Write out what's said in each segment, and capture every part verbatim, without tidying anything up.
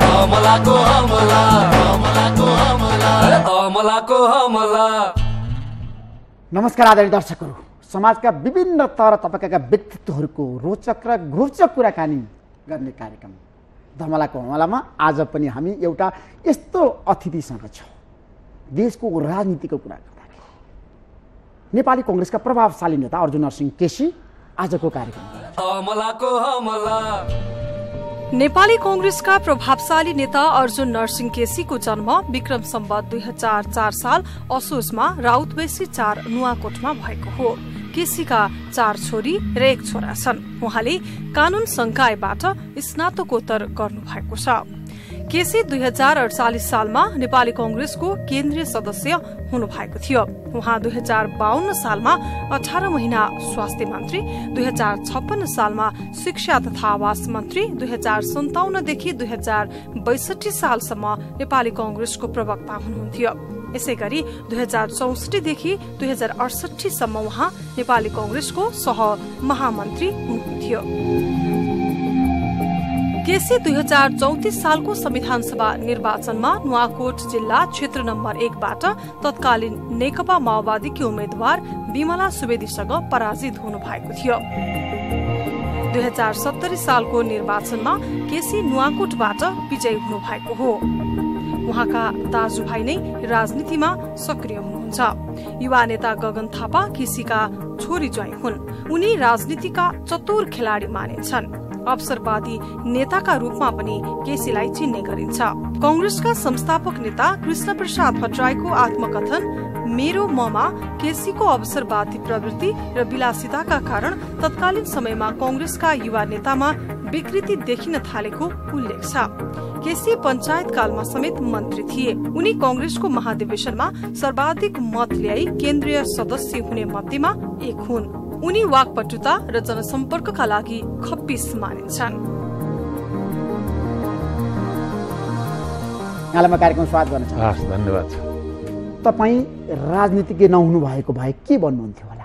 हमलाको हमला हमलाको हमला हमलाको हमला। नमस्कार आदरणीय दर्शकहरू, समाजका विभिन्न तर तबकाका व्यक्तित्वहरूको रोचक र घोचक कुराकानी गर्ने कार्यक्रम धमलाको हमलामा आज पनि हामी एउटा यस्तो अतिथिसँग छौँ। देशको राजनीतिको कुरा गर्दाखेरि नेपाली कांग्रेसका प्रभावशाली नेता अर्जुन नरसिंह केसी आजको कार्यक्रम। हमलाको हमला। नेपाली कांग्रेसका प्रभावशाली नेता अर्जुन नरसिंह केसीको जन्म विक्रम सम्वत दुई हजार चार साल असोजमा राउतबेसी चार नुवाकोटमा भएको हो। केसीका चार छोरी र एक छोरा छन्। उहाँले कानून संकायबाट स्नातकोत्तर गर्नुभएको छ। केसी दुई हजार अडचालिस सालमा नेपाली कांग्रेसको केन्द्रीय सदस्य हुनुभएको थियो। उहाँ दुई हजार बाहन्न सालमा अठारह महिना स्वास्थ्य मन्त्री, दुई हजार छप्पन्न सालमा शिक्षा तथा आवास मन्त्री, दुई हजार सन्ताउन्नदेखि दुई हजार बैसठी सालसम्म नेपाली कांग्रेसको प्रवक्ता हुनुहुन्थ्यो। यसै गरी दुई हजार चौसठीदेखि दुई हजार अडसठीसम्म उहाँ नेपाली कांग्रेसको सह महामन्त्री हुनुहुन्थ्यो। केसी दुई हजार चौतिस सालको संविधान सभा निर्वाचनमा नुवाकोट जिल्ला क्षेत्र नम्बर एकबाट तत्कालीन नेकपा माओवादीकी उम्मेद्वार विमला सुवेदीसँग पराजित हुनुभएको थियो। दुई हजार सत्तरी सालको निर्वाचनमा केसी नुवाकोटबाट विजयी हुनुभएको हो। उहाँका दाजुभाइ नै राजनीतिमा सक्रिय हुनुहुन्छ। युवा नेता गगन थापा केसीका छोरी ज्वाइँ हुन्। उनी राजनीतिका चतुर खेलाडी मानिन्छन्। अवसरवादी नेताका रूपमा पनि केसीलाई चिन्ने गरिन्छ। कांग्रेसका संस्थापक नेता कृष्ण प्रसाद भट्टराईको आत्मकथन मेरो ममा केसीको अवसरवादी प्रवृत्ति र विलासिताका कारण तत्कालीन समयमा कांग्रेसका युवा नेतामा विकृति देखिन थालेको उल्लेख छ। केसी पञ्चायत कालमा समेत मन्त्री थिए। उनी कांग्रेसको महाधिवेशनमा सर्वाधिक मत ल्याई केन्द्रीय सदस्य हुने मध्येमा एक हुन्। उनी वाकपटुता र जनसम्पर्कका लागि खप्पिस मानिन्छन्। यहाँलाई म कार्यक्रम स्वागत गर्न चाहन्छु। धन्यवाद। तपाईँ राजनीतिज्ञ नहुनु भएको भए के भन्नुहुन्थ्यो होला?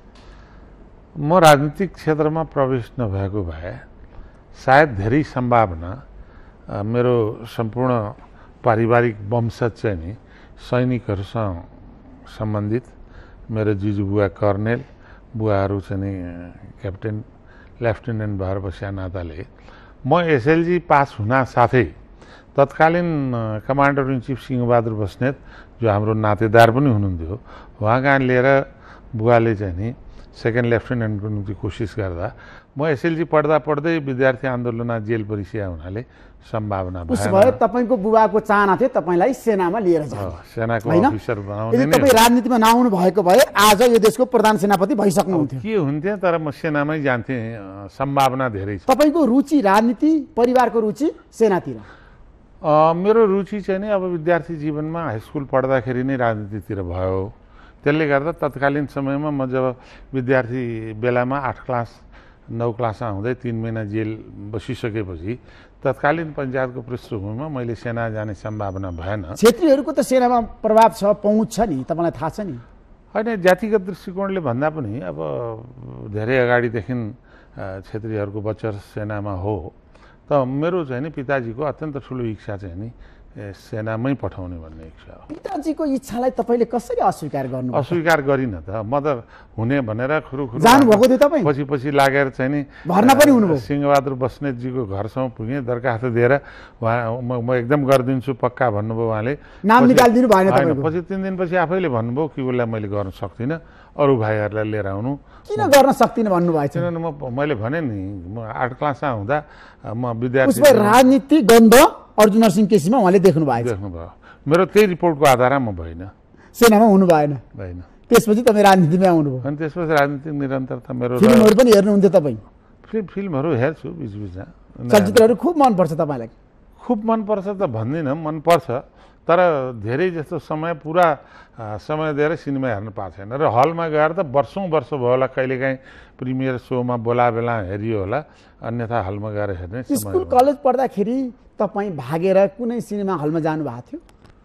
म राजनीतिक क्षेत्रमा प्रवेश नभएको भए सायद धेरै सम्भावना मेरो सम्पूर्ण पारिवारिक वंशज चाहिँ नि सैनिकहरूसँग सम्बन्धित, मेरो जिजुबुवा कर्नेल, बुवाहरू चाहिँ नि क्याप्टेन लेफ्टिनेन्ट भएर बसेका नाताले म एसएलजी पास हुन साथै तत्कालीन commander in chief Singhabahadur Basnet जो हाम्रो नातेदार पनि हुनुहुन्थ्यो, उहाँ कहाँ लिएर बुवाले चाहिँ नि सेकेन्ड लेफ्टिनेन्टको निम्ति कोसिस गर्दा म एसएलजी पढ्दा पढ्दै विद्यार्थी आन्दोलनमा जेल परिसकेका हुनाले सम्भावना भएन। उसो भए तपाईँको बुबाको चाहना थियो तपाईँलाई सेनामा लिएर जाने, सेनाको अफिसर बनाउने। यदि तपाईँ राजनीतिमा नआउनु भएको भए आज यो देशको प्रधान सेनापति भइसक्नुहुन्थ्यो। के हुन्थ्यो, तर म सेनामै जान्थेँ। सम्भावना धेरै छ। तपाईँको रुचि राजनीति, परिवारको रुचि सेनातिर? मेरो रुचि चाहिँ नि अब विद्यार्थी जीवनमा हाई स्कुल पढ्दाखेरि नै राजनीतितिर भयो। त्यसले गर्दा तत्कालीन समयमा म जब विद्यार्थी बेलामा आठ क्लास नौ क्लासमा हुँदै तिन महिना जेल बसिसकेपछि तत्कालीन पञ्चायतको पृष्ठभूमिमा मैले सेना जाने सम्भावना भएन। क्षेत्रीहरूको त सेनामा प्रभाव छ, पहुँच छ नि, तपाईँलाई थाहा छ नि? होइन, जातिगत दृष्टिकोणले भन्दा पनि अब धेरै अगाडिदेखि क्षेत्रीहरूको बच्चा सेनामा हो। त मेरो चाहिँ नि पिताजीको अत्यन्त ठुलो इच्छा चाहिँ नि सेनामै पठाउने भन्ने इच्छा हो। पिताजीको इच्छालाई तपाईँले कसरी अस्वीकार गर्नु? अस्वीकार गरिन त, म त हुने भनेर खुरुखुरु जानुभएको थियो तपाईँ? पछि पछि लागेर चाहिँ नि भर्ना पनि हुनुभयो। सिंहबहादुर बस्नेतजीको घरसम्म पुगेँ, दरखास्त दिएर उहाँ म एकदम गरिदिन्छु पक्का भन्नुभयो। उहाँले नाम निकालिदिनु भएन तपाईँको? पछि तिन दिनपछि आफैले भन्नुभयो कि उसलाई मैले गर्न सक्दिनँ, अरू भाइहरूलाई लिएर आउनु। किन गर्न सक्दिनँ भन्नुभएको छ? किनभने म मैले भने नि म आठ क्लासमा हुँदा म विद्यार्थी राजनीति गन्ध अर्जुन नरसिंह केसीमा उहाँले देख्नु भएको देख्नुभयो। मेरो त्यही रिपोर्टको आधारमा म भएन, सेनामा हुनु भएन। भएन। त्यसपछि तपाईँ राजनीतिमा आउनुभयो। अनि त्यसपछि राजनीतिक निरन्तरता मेरो। फिल्महरू पनि हेर्नुहुन्थ्यो तपाईँ? फिल्म फिल्महरू हेर्छु बिचबिचमा। चलचित्रहरू खुब मनपर्छ तपाईँलाई? खुब मनपर्छ त भन्दिनँ, मनपर्छ, तर धेरै जस्तो समय पुरा समय दिएर सिनेमा हेर्न पाएको छैन। र हलमा गएर त वर्षौँ वर्ष भयो होला, कहिलेकाहीँ प्रिमियर सोमा बोला बेला हेरियो होला, अन्यथा हलमा गएर हेर्ने। स्कुल कलेज पढ्दाखेरि तपाईँ भागेर कुनै सिनेमा हलमा जानुभएको थियो?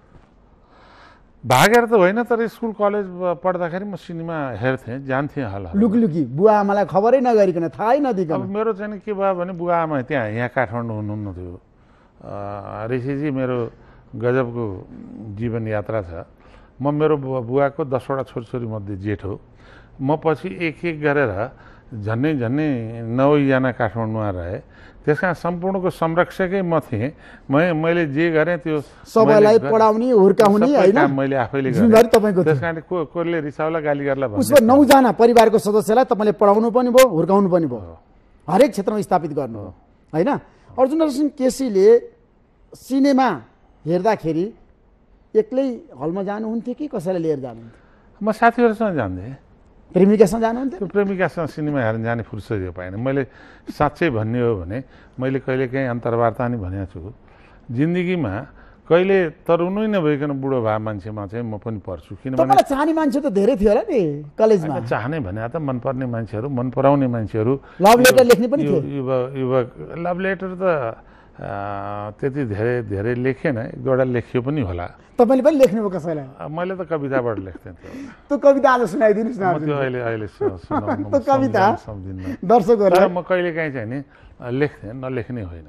भागेर त होइन, तर स्कुल कलेज पढ्दाखेरि म सिनेमा हेर्थेँ, जान्थेँ हल। लुकलुकी बुवा आमालाई खबरै नगरिकन, थाहै नदिकन? अब मेरो चाहिँ के भयो भने बुवा आमा त्यहाँ यहाँ काठमाडौँ हुनुहुन्न थियो, ऋषिजी मेरो गजबको जीवन यात्रा छ। म मेरो बुवाको दसवटा छोरछोरी मध्ये जेठो। म पछि एक एक गरेर झन्नै झन्नै नौजना काठमाडौँमा रहे। त्यसका सम्पूर्णको संरक्षकै म थिएँ। म मैले जे गरेँ त्यो सबैलाई पढाउने हुर्काउने हैन मैले आफैले गरेँ। जिम्मेवारी तपाईको थियो। त्यसकारण को कोले रिसाउला गाली गर्ला भन्ने। उसको नौजना परिवारको सदस्यलाई तपाईले पढाउनु पनि भयो, हुर्काउनु पनि भयो, हरेक क्षेत्रमा स्थापित गर्नु हो हैन। अर्जुन नरसिंह केसीले सिनेमा हेर्दाखेरि एक्लै हलमा जानुहुन्थ्यो कि कसैलाई लिएर जानुहुन्थ्यो? म साथीहरूसँग जान्थेँ। प्रेमिकासँग जानुहुन्थ्यो? त्यो प्रेमिकासँग सिनेमा हेर्न जाने फुर्सदै पाएन। मैले साँच्चै भन्ने हो भने मैले कहिले काहीँ अन्तर्वार्ता नि भनेको छु जिन्दगीमा। कहिले तरुनै नभइकन बुढो भए मान्छेमा चाहिँ म पनि पर्छु। किनभने तपाईलाई चाहने मान्छे त धेरै थियो होला नि कलेजमा। चाहने भने त मनपर्ने मान्छेहरू, मन पराउने मान्छेहरू। लभ लेटर लेख्ने पनि थियो? युवा युवक लभ लेटर त त्यति धेरै धेरै लेखेन, एक दुईवटा लेखियो पनि होला। तपाईँले पनि लेख्नुभयो कसैलाई? मैले त कविताबाट लेख्थेँ। त्यो कविता आज सुनाइदिनुहोस् न। त्यो अहिले अहिले सुनाउनु त्यो कविता सम्झिन्न दर्शकहरूलाई। म कहिले काहीँ चाहिँ नि लेख्थेँ, नलेख्ने होइन।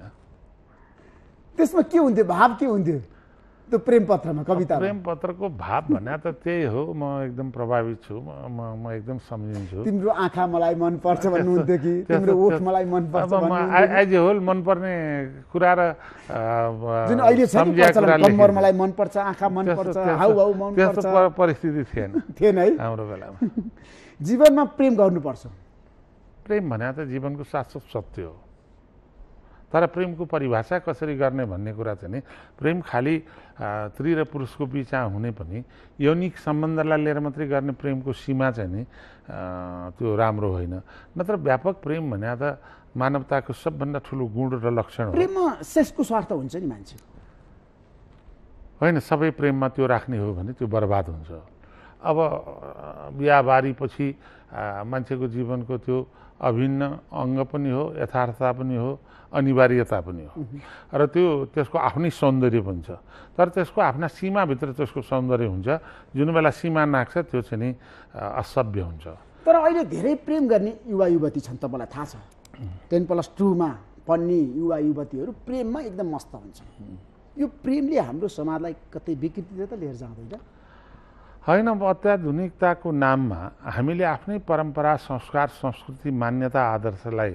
त्यसमा के हुन्थ्यो, भाव के हुन्थ्यो त्यो प्रेम पत्रमा, कविता? प्रेम पत्रको भाव भने त त्यही हो। म एकदम प्रभावित छु। म म एकदम सम्झिन्छु। तिम्रो आँखा मलाई मन पर्छ भन्नुहुन्थ्यो कि तिम्रो ओठ मलाई मन पर्छ भन्नुहुन्थ्यो? एज ए होल मनपर्ने कुरा र जुन अहिले छ नि प्रचलन, कम्मर मलाई मन पर्छ, आँखा मन पर्छ, हाउभाउ मन पर्छ, त्यस्तो परिस्थिति थिएन थिएन है हाम्रो बेलामा। जीवनमा प्रेम गर्नुपर्छ। प्रेम भने त जीवनको शाश्वत सत्य हो। तर प्रेमको परिभाषा कसरी गर्ने भन्ने कुरा चाहिँ नि, प्रेम खालि स्त्री र पुरुषको बिचमा हुने पनि यौनिक सम्बन्धलाई लिएर मात्रै गर्ने प्रेमको सीमा चाहिँ नि त्यो राम्रो होइन। नत्र व्यापक प्रेम भने त मानवताको सबभन्दा ठुलो गुण र लक्षण हो। प्रेममा सेक्सको स्वार्थ हुन्छ नि मान्छे होइन। सबै प्रेममा त्यो राख्ने हो भने त्यो बर्बाद हुन्छ। अब बिहाबारीपछि मान्छेको जीवनको त्यो अभिन्न अङ्ग पनि हो, यथार्थता पनि हो, अनिवार्यता पनि हो। र त्यो त्यसको आफ्नै सौन्दर्य पनि छ। तर त्यसको आफ्ना सीमाभित्र त्यसको सौन्दर्य हुन्छ। जुन बेला सीमा नाग्छ त्यो चाहिँ नि असभ्य हुन्छ। तर अहिले धेरै प्रेम गर्ने युवा युवती छन्, तपाईँलाई थाहा छ। टेन प्लस टूमा पढ्ने युवा युवतीहरू प्रेममा एकदम मस्त हुन्छन्। यो प्रेमले हाम्रो समाजलाई कतै विकृतितिर त लिएर जाँदैन? होइन। अत्याधुनिकताको नाममा हामीले आफ्नै परम्परा, संस्कार, संस्कृति, मान्यता, आदर्शलाई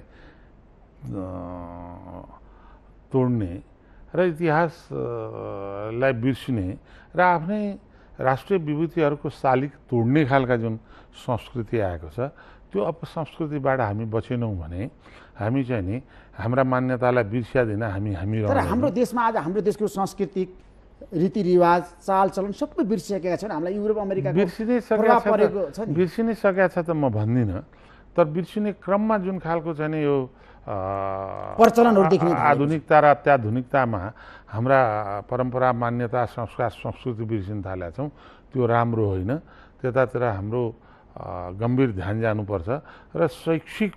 तोड्ने र इतिहासलाई बिर्सिने र आफ्नै राष्ट्रिय विभूतिहरूको शालिग तोड्ने खालका जुन संस्कृति आएको छ, त्यो अपसंस्कृतिबाट हामी बचेनौँ भने हामी चाहिँ नि हाम्रा मान्यतालाई बिर्सिदिन हामी हामी तर हाम्रो देशमा आज हाम्रो देशको सांस्कृतिक रीतिरिवाज, चालचलन सबै बिर्सिसकेका छन्। हामीलाई युरोप अमेरिकाको बिर्सिनै सकेका छ बिर्सिनै सकेका छ त म भन्दिनँ। तर बिर्सिने क्रममा जुन खालको चाहिँ नि यो प्रचलनहरू देख्ने आधुनिकता र अत्याधुनिकतामा हाम्रा परम्परा, मान्यता, संस्कार, संस्कृति बिर्सिन थालेका छौँ, त्यो राम्रो होइन। त्यतातिर हाम्रो गम्भीर ध्यान जानुपर्छ र शैक्षिक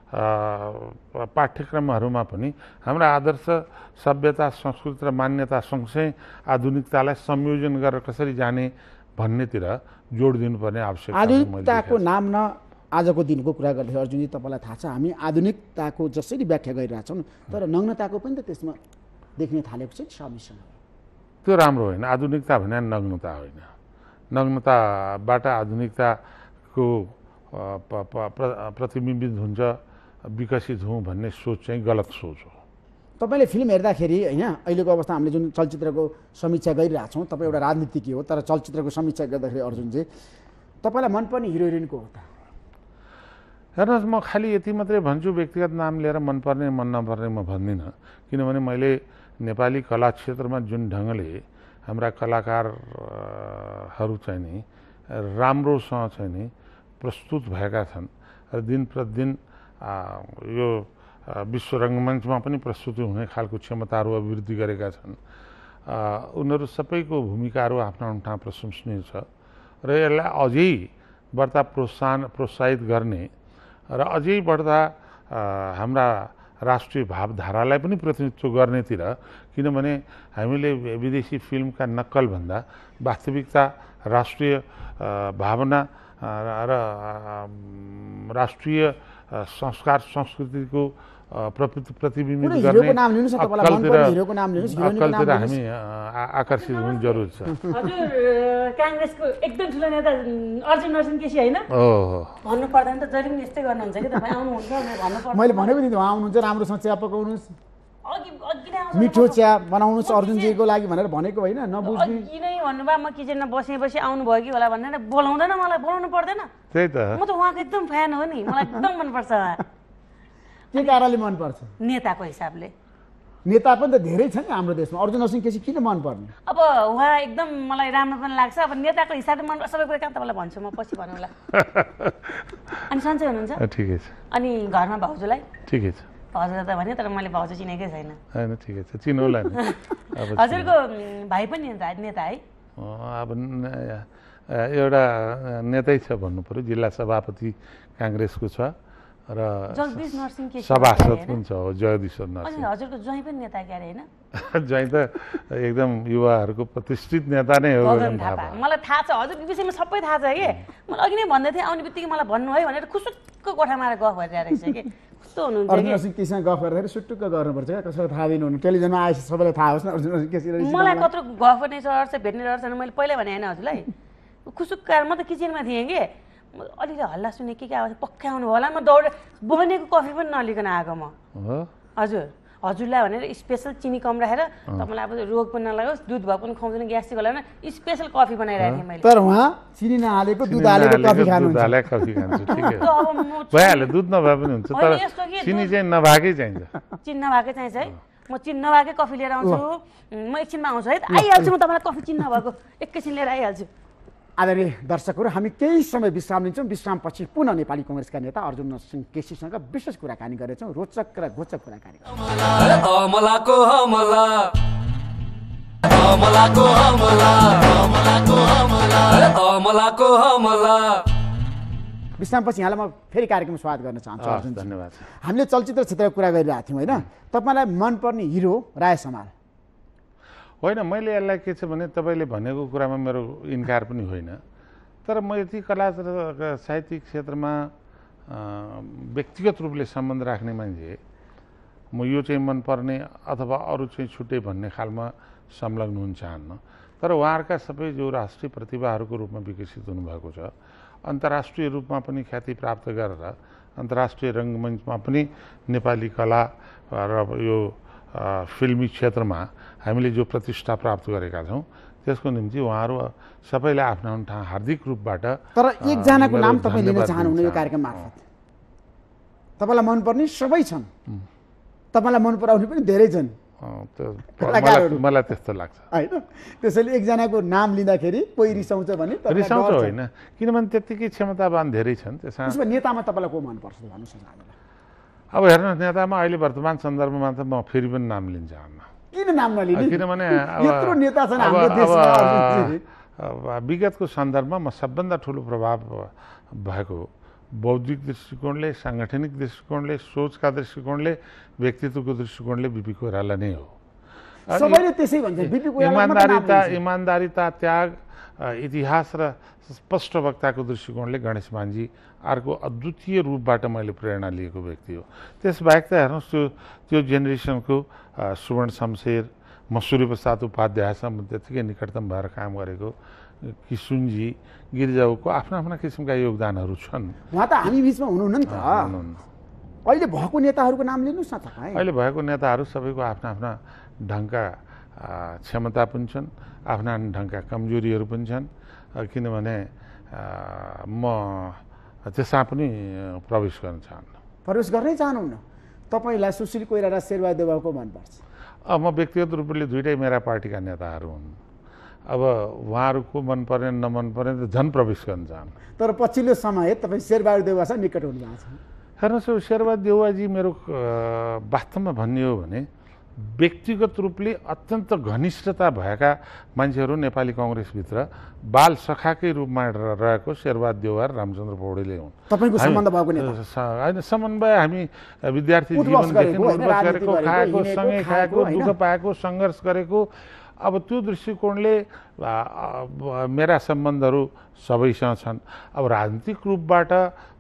पाठ्यक्रमहरूमा पनि हाम्रा आदर्श, सभ्यता, संस्कृति र मान्यता सँगसँगै आधुनिकतालाई संयोजन गरेर कसरी जाने भन्नेतिर जोड दिनुपर्ने आवश्यकता छ। आधुनिकताको नाम न आजको दिनको कुरा गर्दाखेरि अर्जुनजी तपाईँलाई थाहा छ हामी आधुनिकताको जसरी व्याख्या गरिरहेछौँ तर नग्नताको पनि त त्यसमा देख्ने थालेको छ सबैसँग। त्यो राम्रो होइन। आधुनिकता भने नग्नता होइन। नग्नताबाट आधुनिकताको प्रतिबिम्बित हुन्छ, विकसित हुँ भन्ने सोच चाहिँ गलत सोच हो। तपाईँले फिल्म हेर्दाखेरि होइन अहिलेको अवस्था हामीले जुन चलचित्रको समीक्षा गरिरहेछौँ, तपाईँ एउटा राजनीतिज्ञ हो, तर चलचित्रको समीक्षा गर्दाखेरि अर्जुनजी तपाईँलाई मनपर्ने हिरो हिरोइनको हो त? हेर्नुहोस्, म खालि यति मात्रै भन्छु, व्यक्तिगत नाम लिएर मनपर्ने मन नपर्ने म भन्दिनँ। किनभने मैले नेपाली कला क्षेत्रमा जुन ढङ्गले हाम्रा कलाकारहरू चाहिँ नि राम्रोसँग चाहिँ नि प्रस्तुत भएका छन् र दिन प्रतिदिन यो विश्व रङ्गमञ्चमा पनि प्रस्तुति हुने खालको क्षमताहरू अभिवृद्धि गरेका छन्। उनीहरू सबैको भूमिकाहरू आफ्नो ठाउँमा प्रशंसनीय छ र यसलाई अझै बढ्ता प्रोत्साहन प्रोत्साहित गर्ने र अझै बढ्ता हाम्रा राष्ट्रिय भावधारालाई पनि प्रतिनिधित्व गर्नेतिर, किनभने हामीले विदेशी फिल्मका नक्कलभन्दा वास्तविकता, राष्ट्रिय भावना र राष्ट्रिय संस्कार संस्कृतिको प्रतिबिम्बित कुनै गर्ने हिरोको नाम लिनुस् न तपाईलाई मन पर्ने हिरोको नाम लिनुस् हिरोइनको नाम अक्कलतिर लिनुस् हामी आ- आकर्षित हुनु जरुरी छ। हजुर काङ्ग्रेसको एकदम ठुलो नेता अर्जुन नरसिंह केसी होइन ओहो भन्नु पर्दैन त जहिले पनि यस्तै गर्नुहुन्छ कि तपाईँ आउनुहुन्छ भनेर भन्नु पर्छ मैले भनेको थिएँ उहाँ आउनुहुन्छ राम्रोसँग चिया पकाउनुहोस् अघि अघि नै आउँछ मिठो चिया बनाउनुहोस् अर्जुनजीको लागि भनेर भनेको होइन नबुझ्ने अघि नै भन्नुभयो म किचनमा बसेपछि आउनुभयो कि होला भनेर बोलाउँदैन मलाई बोलाउनु पर्दैन त्यही त म त उहाँको एकदम फ्यान हो नि मलाई एकदम मनपर्छ उहाँ के कारणले मनपर्छ नेताको हिसाबले नेता पनि त धेरै छ नि हाम्रो देशमा अर्जुन नरसिंह केसी किन मनपर्ने अब उहाँ एकदम मलाई राम्रो पनि लाग्छ अब नेताको हिसाबले मन सबै कुरा कहाँ तपाईँलाई भन्छु म पछि भनौँला अनि सन्चै हुनुहुन्छ ठिकै छ अनि घरमा भाउजूलाई ठिकै छ भाउजूलाई त भने तर मैले भाउजू चिनेकै छैन होइन ठिकै छ चिनौला नि अब हजुरको भाइ पनि नेता नेता है अब न- एउटा नेतै छ भन्नु पर्यो जिल्ला सभापति काङ्ग्रेसको छ र जगदीश नरसिंह केसी सभासद पनि छ हो जगदीश्वर अनि नरसिंह हजुरको ज्वाइँ पनि नेता क्यारे होइन जहीँ त एकदम युवाहरूको प्रतिष्ठित नेता नै हो गगन एकदम थाहा थापा भयो। मलाई थाहा छ हजुरको विषयमा सबै थाहा छ कि मैले अघि नै भन्दै थिएँ आउने बित्तिकै मलाई भन्नु है भनेर खुसुक्क कोठामा आएर गफ गरिरहेको रहेछ कि कस्तो हुनुहुन्छ अर्जुन कि नरसिंह केसीसँग गफ गर्दाखेरि सुटुक्क गर्नुपर्छ क्या कसैलाई थाहा दिनु हुनु टेलिभिजनमा आएपछि सबैलाई थाहा होस् न अर्जुन नरसिंह केसी रहेछ मलाई भनेर। कत्रो गफ गर्ने रहर छ भेट्ने रहर छ मैले पहिल्यै भने होइन हजुरलाई खुसुक्क आएर म त किचनमा थिएँ कि म अलिअलि हल्ला सुने के के आवाज पक्कै आउनु होला म दौडेर बनेको कफी पनि नलिकन आएको म हो हजुर हजुरलाई भनेर स्पेसल चिनी कम राखेर तपाईँलाई अब रोग पनि नलागोस् दुध भए पनि खुवाउँदैन ग्यास्ट्रिक होला भने स्पेसल कफी बनाइरहेको थिएँ मैले तर उहाँ चिनी नहालेको दुध हालेको कफी दुध खानुहुन्छ हालेको कफी खान्छु ठिकै त हो अब म भइहाल्यो दुध नभए पनि हुन्छ तर होइन, यस्तो कि चिनी दुध- चाहिँ नभएकै चाहिन्छ चिन नभएकै चाहिन्छ है म चिन नभएकै कफी लिएर आउँछु म एकछिनमा आउँछु है आइहाल्छु म तपाईँलाई कफी चिन नभएको एकैछिन लिएर आइहाल्छु आदरणीय दर्शकहरू हामी केही समय विश्राम लिन्छौँ विश्रामपछि पुनः नेपाली कङ्ग्रेसका नेता अर्जुन नरसिंह केसीसँग विशेष कुराकानी गरेछौँ रोचक र घोचक कुराकानी अमलाको हमला अमलाको हमला अमलाको हमला अमलाको हमला विश्रामपछि यहाँलाई म फेरि कार्यक्रम स्वागत गर्न चाहन्छु हस्, अर्जुन धन्यवाद हामीले चलचित्र क्षेत्रको कुरा गरिरहेको थियौँ होइन तपाईँलाई मनपर्ने हिरो राय समाल होइन मैले यसलाई के छ भने तपाईँले भनेको कुरामा मेरो इन्कार पनि होइन तर म यति कला र साहित्यिक क्षेत्रमा अ, व्यक्तिगत रूपले सम्बन्ध राख्ने मान्छे म यो चाहिँ मनपर्ने अथवा अरू चाहिँ छुट्टै भन्ने खालमा संलग्न हुन चाहन्न तर उहाँहरूका सबै जो राष्ट्रिय प्रतिभाहरूको रूपमा विकसित हुनुभएको छ अन्तर्राष्ट्रिय रूपमा पनि ख्याति प्राप्त गरेर अन्तर्राष्ट्रिय रङ्गमञ्चमा पनि नेपाली कला र यो अ, फिल्मी क्षेत्रमा हामीले जो प्रतिष्ठा प्राप्त गरेका छौँ त्यसको निम्ति उहाँहरू सबैलाई आफ्नो आफ्नो ठाउँ हार्दिक रूपबाट तर एकजनाको मेरो नाम तपाईँ लिन धन्यवाद चाहनुहुन्न यो दिन कार्यक्रम मार्फत तपाईँलाई मनपर्ने सबै छन् तपाईँलाई मन पराउने पनि धेरै छन् अँ, त्यो कलाकारहरू। मलाई मलाई त्यस्तो लाग्छ होइन त्यसैले एकजनाको नाम लिँदाखेरि कोही रिसाउँछ भने तपाईँलाई रिसाउँछ डर छ। होइन किनभने त्यत्तिकै क्षमतावान धेरै छन् त्यसमा त्यसमा नेतामा तपाईँलाई को मनपर्छ भन्नुहोस् न हामीलाई। अब हेर्नुहोस् नेतामा अहिले वर्तमान सन्दर्भमा त म फेरि पनि नाम लिन चाहन्न किन नाम नलिने किनभने अब यत्रो नेता छन् अब- हाम्रो देशमा अब- अर्जुनजी। अब विगतको सन्दर्भमा म सबभन्दा ठुलो प्रभाव भएको बौद्धिक दृष्टिकोणले साङ्गठनिक दृष्टिकोणले सोचका दृष्टिकोणले व्यक्तित्वको दृष्टिकोणले बिपी कोइराला नै हो अनि सबैले त्यसै भन्छ बिपी कोइराला मात्रै नाम इमान्दारिता लिन्छ। इमान्दारिता त्याग अ, इतिहास र स्पष्ट वक्ताको दृष्टिकोणले गणेश मान्जी अर्को अद्वितीय रूपबाट मैले प्रेरणा लिएको व्यक्ति हो त्यसबाहेक त हेर्नुहोस् त्यो त्यो जेनेरेसनको अ, सुवर्ण शमशेर म सूर्य प्रसाद उपाध्यायसँग त्यत्तिकै निकटतम भएर काम गरेको किसुनजी गिरिजाऊको आफ्ना आफ्ना किसिमका योगदानहरू छन् उहाँ त हामी बिचमा हुनुहुन्न नि त हुनुहुन्न। अहिले भएको नेताहरूको नाम लिनुहोस् न तपाईँ अहिले भएको नेताहरू सबैको आफ्ना आफ्ना ढङ्गका अ, क्षमता पनि छन् आफ्ना ढङ्गका कमजोरीहरू पनि छन् अ, किनभने अ, म त्यसमा पनि प्रवेश गर्न चाहन्न प्रवेश गर्नै चाहनुहुन्न तपाईँलाई सुशील कोइराला शेरबहादुर देउवाको मनपर्छ अब म व्यक्तिगत रूपले दुइटै मेरा पार्टीका नेताहरू हुन् अब उहाँहरूको मनपर्ने नमनपर्ने त झन् प्रवेश गर्न चाहन्न तर पछिल्लो समय तपाईँ शेरबहादुर देउवासँग निकट हुनु भएको छ हेर्नुहोस् अब शेरबहादुर देउवाजी मेरो अ, वास्तवमा भन्ने हो भने व्यक्तिगत रूपले अत्यन्त घनिष्ठता भएका मान्छेहरू नेपाली कङ्ग्रेसभित्र बाल सखाकै रूपमा र- रहेको शेरबहादुर देउवा र रामचन्द्र पौडेले हुन् तपाईँको हामी- सम्बन्ध भएको नेता स- होइन समन्वय हामी विद्यार्थी उठबस जीवनदेखि गरेको, होइन, उठबस राजनीति गरेको गरेको, खाएको हिँडेको, सँगै खाएको, खाएको होइन? दुःख पाएको सङ्घर्ष गरेको अब त्यो दृष्टिकोणले आ, आ, मेरा सम्बन्धहरू सबैसँग छन् अब राजनीतिक रूपबाट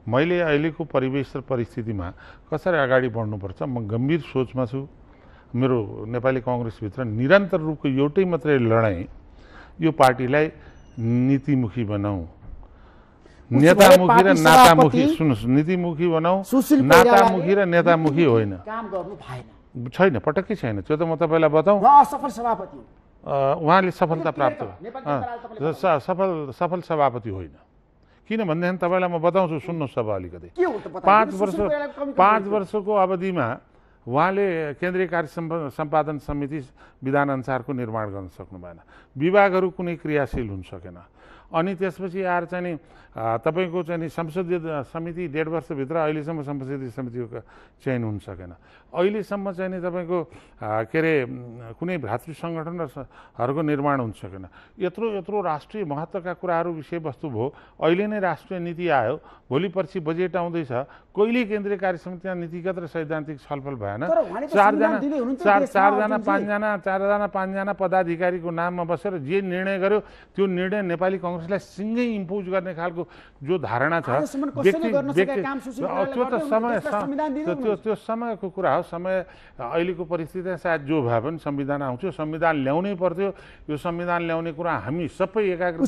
मैले अहिलेको परिवेश र परिस्थितिमा कसरी अगाडि बढ्नुपर्छ म गम्भीर सोचमा छु। मेरो नेपाली कङ्ग्रेसभित्र निरन्तर रूपको एउटै मात्रै लडाइँ यो पार्टीलाई नीतिमुखी बनाऊ, नेतामुखी र नातामुखी, सुन्नुहोस्, नीतिमुखी बनाऊ, नातामुखी र नेतामुखी होइन। काम गर्नु भएन, छैन, पटक्कै छैन। त्यो त म तपाईँलाई बताउँ, असफल सभापति उहाँले सफलता प्राप्त सफल सफल सभापति होइन। किनभनेदेखि तपाईँलाई म बताउँछु, सुन्नुहोस् अब अलिकति। पाँच वर्ष पाँच वर्षको अवधिमा उहाँले केन्द्रीय कार्य सम्पादन समिति विधानअनुसारको निर्माण गर्न सक्नु भएन, विभागहरू कुनै क्रियाशील हुन सकेन। अनि त्यसपछि आएर चाहिँ नि तपाईँको चाहिँ नि संसदीय समिति डेढ वर्षभित्र अहिलेसम्म संसदीय समितिको चयन हुन सकेन। अहिलेसम्म चाहिँ नि तपाईँको के अरे कुनै भातृ सङ्गठनहरूको निर्माण हुन सकेन। यत्रो यत्रो राष्ट्रिय महत्त्वका कुराहरू विषयवस्तु भयो। अहिले नै राष्ट्रिय नीति आयो, भोलि पर्सि बजेट आउँदैछ, कहिले केन्द्रीय कार्य समितिमा नीतिगत र सैद्धान्तिक छलफल भएन। चारजना चार चारजना पाँचजना चारजना पाँचजना पदाधिकारीको नाममा बसेर जे निर्णय गर्यो त्यो निर्णय नेपाली कङ्ग्रेसलाई सिँगै इम्पोज गर्ने खालको जो धारणा छ, त्यो त समय त्यो त्यो समयको कुरा हो। समय अहिलेको परिस्थितिमा सायद जो भए पनि संविधान आउँथ्यो, संविधान ल्याउनै पर्थ्यो। यो संविधान ल्याउने कुरा हामी सबै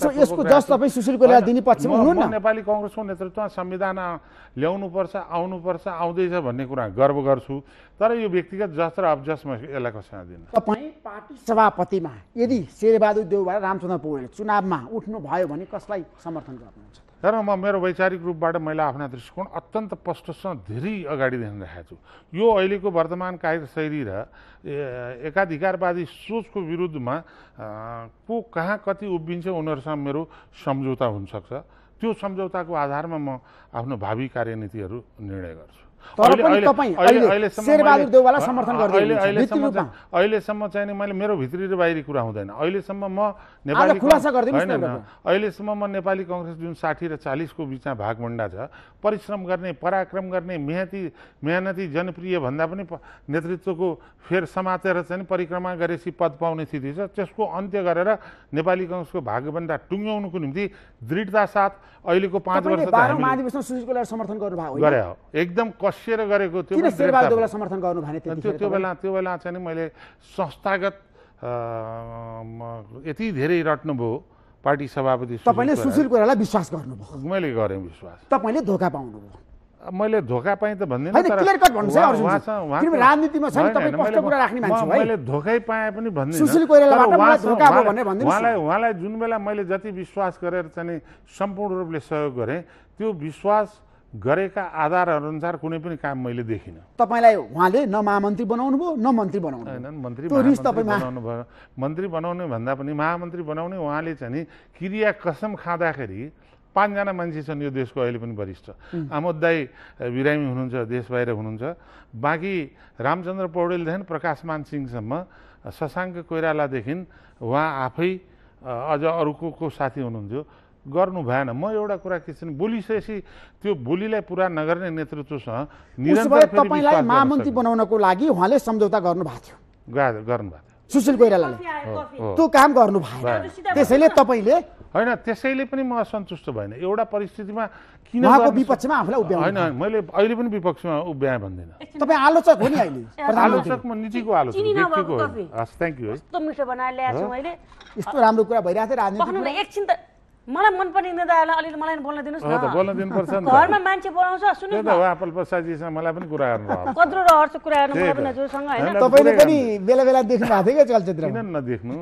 एकाग्रता नेपाली कङ्ग्रेसको नेतृत्वमा संविधान ल्याउनुपर्छ, आउनुपर्छ, आउँदैछ भन्ने कुरा गर्व गर्छु। तर यो व्यक्तिगत जस र अबजस म यसलाई कसैमा दिन्न। तपाईँ पार्टी सभापतिमा यदि शेरबहादुर देउवा र रामचन्द्र पौडेल चुनावमा उठ्नु भयो भने कसलाई समर्थन गर्नुहुन्छ? तर म मेरो वैचारिक रूपबाट मैले आफ्ना दृष्टिकोण अत्यन्त स्पष्टसँग धेरै अगाडि देखाइरहेको छु। यो अहिलेको वर्तमान कार्यशैली र एकाधिकारवादी सोचको विरुद्धमा को कहाँ कति उभिन्छ उनीहरूसँग मेरो सम्झौता हुनसक्छ। त्यो सम्झौताको आधारमा म आफ्नो भावी कार्यनीतिहरू निर्णय गर्छु। अहिलेसम्म चाहिँ नि मैले मेरो भित्री र बाहिरी कुरा हुँदैन। अहिलेसम्म म नेपाली अहिलेसम्म म नेपाली कङ्ग्रेस जुन साठी र चालिसको बिचमा भागभण्डा छ, परिश्रम गर्ने, पराक्रम गर्ने, मेहनती मेहनती जनप्रिय भन्दा पनि नेतृत्वको फेर समातेर चाहिँ परिक्रमा गरेपछि पद पाउने स्थिति छ। त्यसको अन्त्य गरेर नेपाली कङ्ग्रेसको भागभण्डा टुङ्ग्याउनुको निम्ति दृढता साथ अहिलेको पाँच वर्ष समर्थन गर्नुभयो गरे हो, एकदम कसिएर गरेको। त्यो समर्थन गर्नु भने त्यो बेला त्यो बेला चाहिँ मैले संस्थागत यति धेरै रट्नुभयो पार्टी सभापति। तपाईँले सुशील कोइरालालाई विश्वास गर्नुभयो? मैले गरेँ विश्वास। तपाईँले धोका पाउनुभयो? मैले धोका पाएँ त भन्दिनँ, मैले धोकै पाएँ पनि भन्दिनँ। उहाँलाई उहाँलाई जुन बेला मैले जति विश्वास गरेर चाहिँ सम्पूर्ण रूपले सहयोग गरेँ, त्यो विश्वास गरेका आधारहरू अनुसार कुनै पनि काम मैले देखिनँ। तपाईँलाई उहाँले न महामन्त्री बनाउनु भयो न मन्त्री बनाउनु होइन। मन्त्री बनाउनु भयो, मन्त्री बनाउने भन्दा पनि महामन्त्री बनाउने उहाँले चाहिँ नि क्रिया कसम खाँदाखेरि पाँचजना मान्छे छन् यो देशको अहिले पनि वरिष्ठ। आमोद दाई बिरामी हुनुहुन्छ, देश बाहिर हुनुहुन्छ। बाँकी रामचन्द्र पौडेलदेखि प्रकाशमान सिंहसम्म, शशाङ्क कोइरालादेखि उहाँ आफै अझ अरूको को साथी हुनुहुन्थ्यो, गर्नु भएन। म एउटा कुरा के छ, बोलिसकेपछि त्यो बोलीलाई पुरा नगर्ने नेतृत्वसँग निरन्तर तपाईँलाई महामन्त्री बनाउनको लागि उहाँले सम्झौता गर्नु भएको थियो, गर्नुभएको थियो सुशील कोइरालाले। त्यो काम गर्नु भएन, त्यसैले तपाईँले होइन, त्यसैले पनि म असन्तुष्ट भएन। एउटा परिस्थितिमा किन उहाँको विपक्षमा आफूलाई उभ्याउनु? होइन, मैले अहिले पनि विपक्षमा उभ्याएँ भन्दिनँ। तपाईँ आलोचक हो नि अहिले? आलोचक म नीतिको आलोचक, व्यक्तिको होइन। हस्, थ्याङ्क यू। यस्तो मिठो बनाएर ल्याएको छु मैले, यस्तो राम्रो कुरा भइरहेको थियो राजनीतिमा। एकछिन त मलाई मनपर्ने नेताहरूलाई अलिअलि मलाई बोल्न दिनुहोस् न। बोल्न दिनुपर्छ नि, घरमा मान्छे बोलाउँछ। सुन्नुहोस् न, उहाँ प्रसादजीसँग मलाई पनि कुरा गर्नु भयो, कत्रो रहर कुरा गर्नु मलाई पनि हजुरसँग होइन। तपाईँले पनि बेला बेला देख्नु भएको थियो क्या चलचित्र? किन नदेख्नु?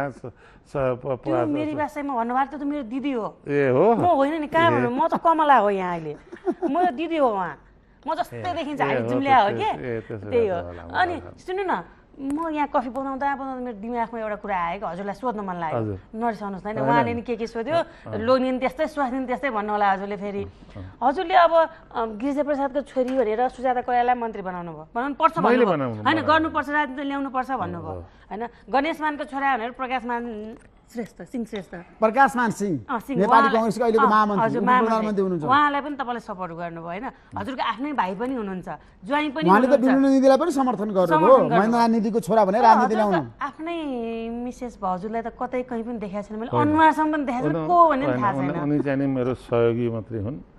मेरी भाषामा भन्नुभएको त मेरो दिदी हो। ए हो? म होइन नि, कहाँ भन्नु, म त कमला हो यहाँ अहिले, म दिदी हो उहाँ। म जस्तै देखिन्छ हामी जुम्ल्या हो कि, त्यही हो। अनि सुन्नु न, म यहाँ कफी बनाउँदा बनाउँदा मेरो दिमागमा एउटा कुरा आएको, हजुरलाई सोध्न मन लाग्यो, नरिसाउनुहोस् होइन। उहाँले नि के के सोध्यो, लोनी नि त्यस्तै, स्वास्नी नि त्यस्तै भन्नु होला हजुरले। फेरि हजुरले अब गिरिजाप्रसादको छोरी भनेर सुजाता कोइरालालाई मन्त्री बनाउनु भयो, बनाउनु पर्छ भन्नुभयो होइन, गर्नुपर्छ, राजनीति ल्याउनुपर्छ भन्नुभयो होइन। गणेश मानको छोरा भनेर प्रकाश मान श्रेष्ठ सिंह श्रेष्ठ प्रकाशमान सिंह नेपाली कङ्ग्रेसको अहिलेको महामन्त्री प्रधानमन्त्री हुनुहुन्छ। उहाँलाई पनि तपाईँले सपोर्ट गर्नुभयो होइन। हजुरको आफ्नै भाइ पनि हुनुहुन्छ, ज्वाइँ पनि उहाँले त विष्णु निधिलाई पनि समर्थन गर्नुभयो, महेन्द्र निधिको छोरा भने राजनीति ल्याउनु। आफ्नै मिसेस हजुरलाई त कतै कहीँ पनि देखाएको छैन मैले, अनुहारसम्म पनि देखाएको छैन, को भन्ने थाहा छैन। उनी चाहिँ मेरो सहयोगी मात्रै हुन्।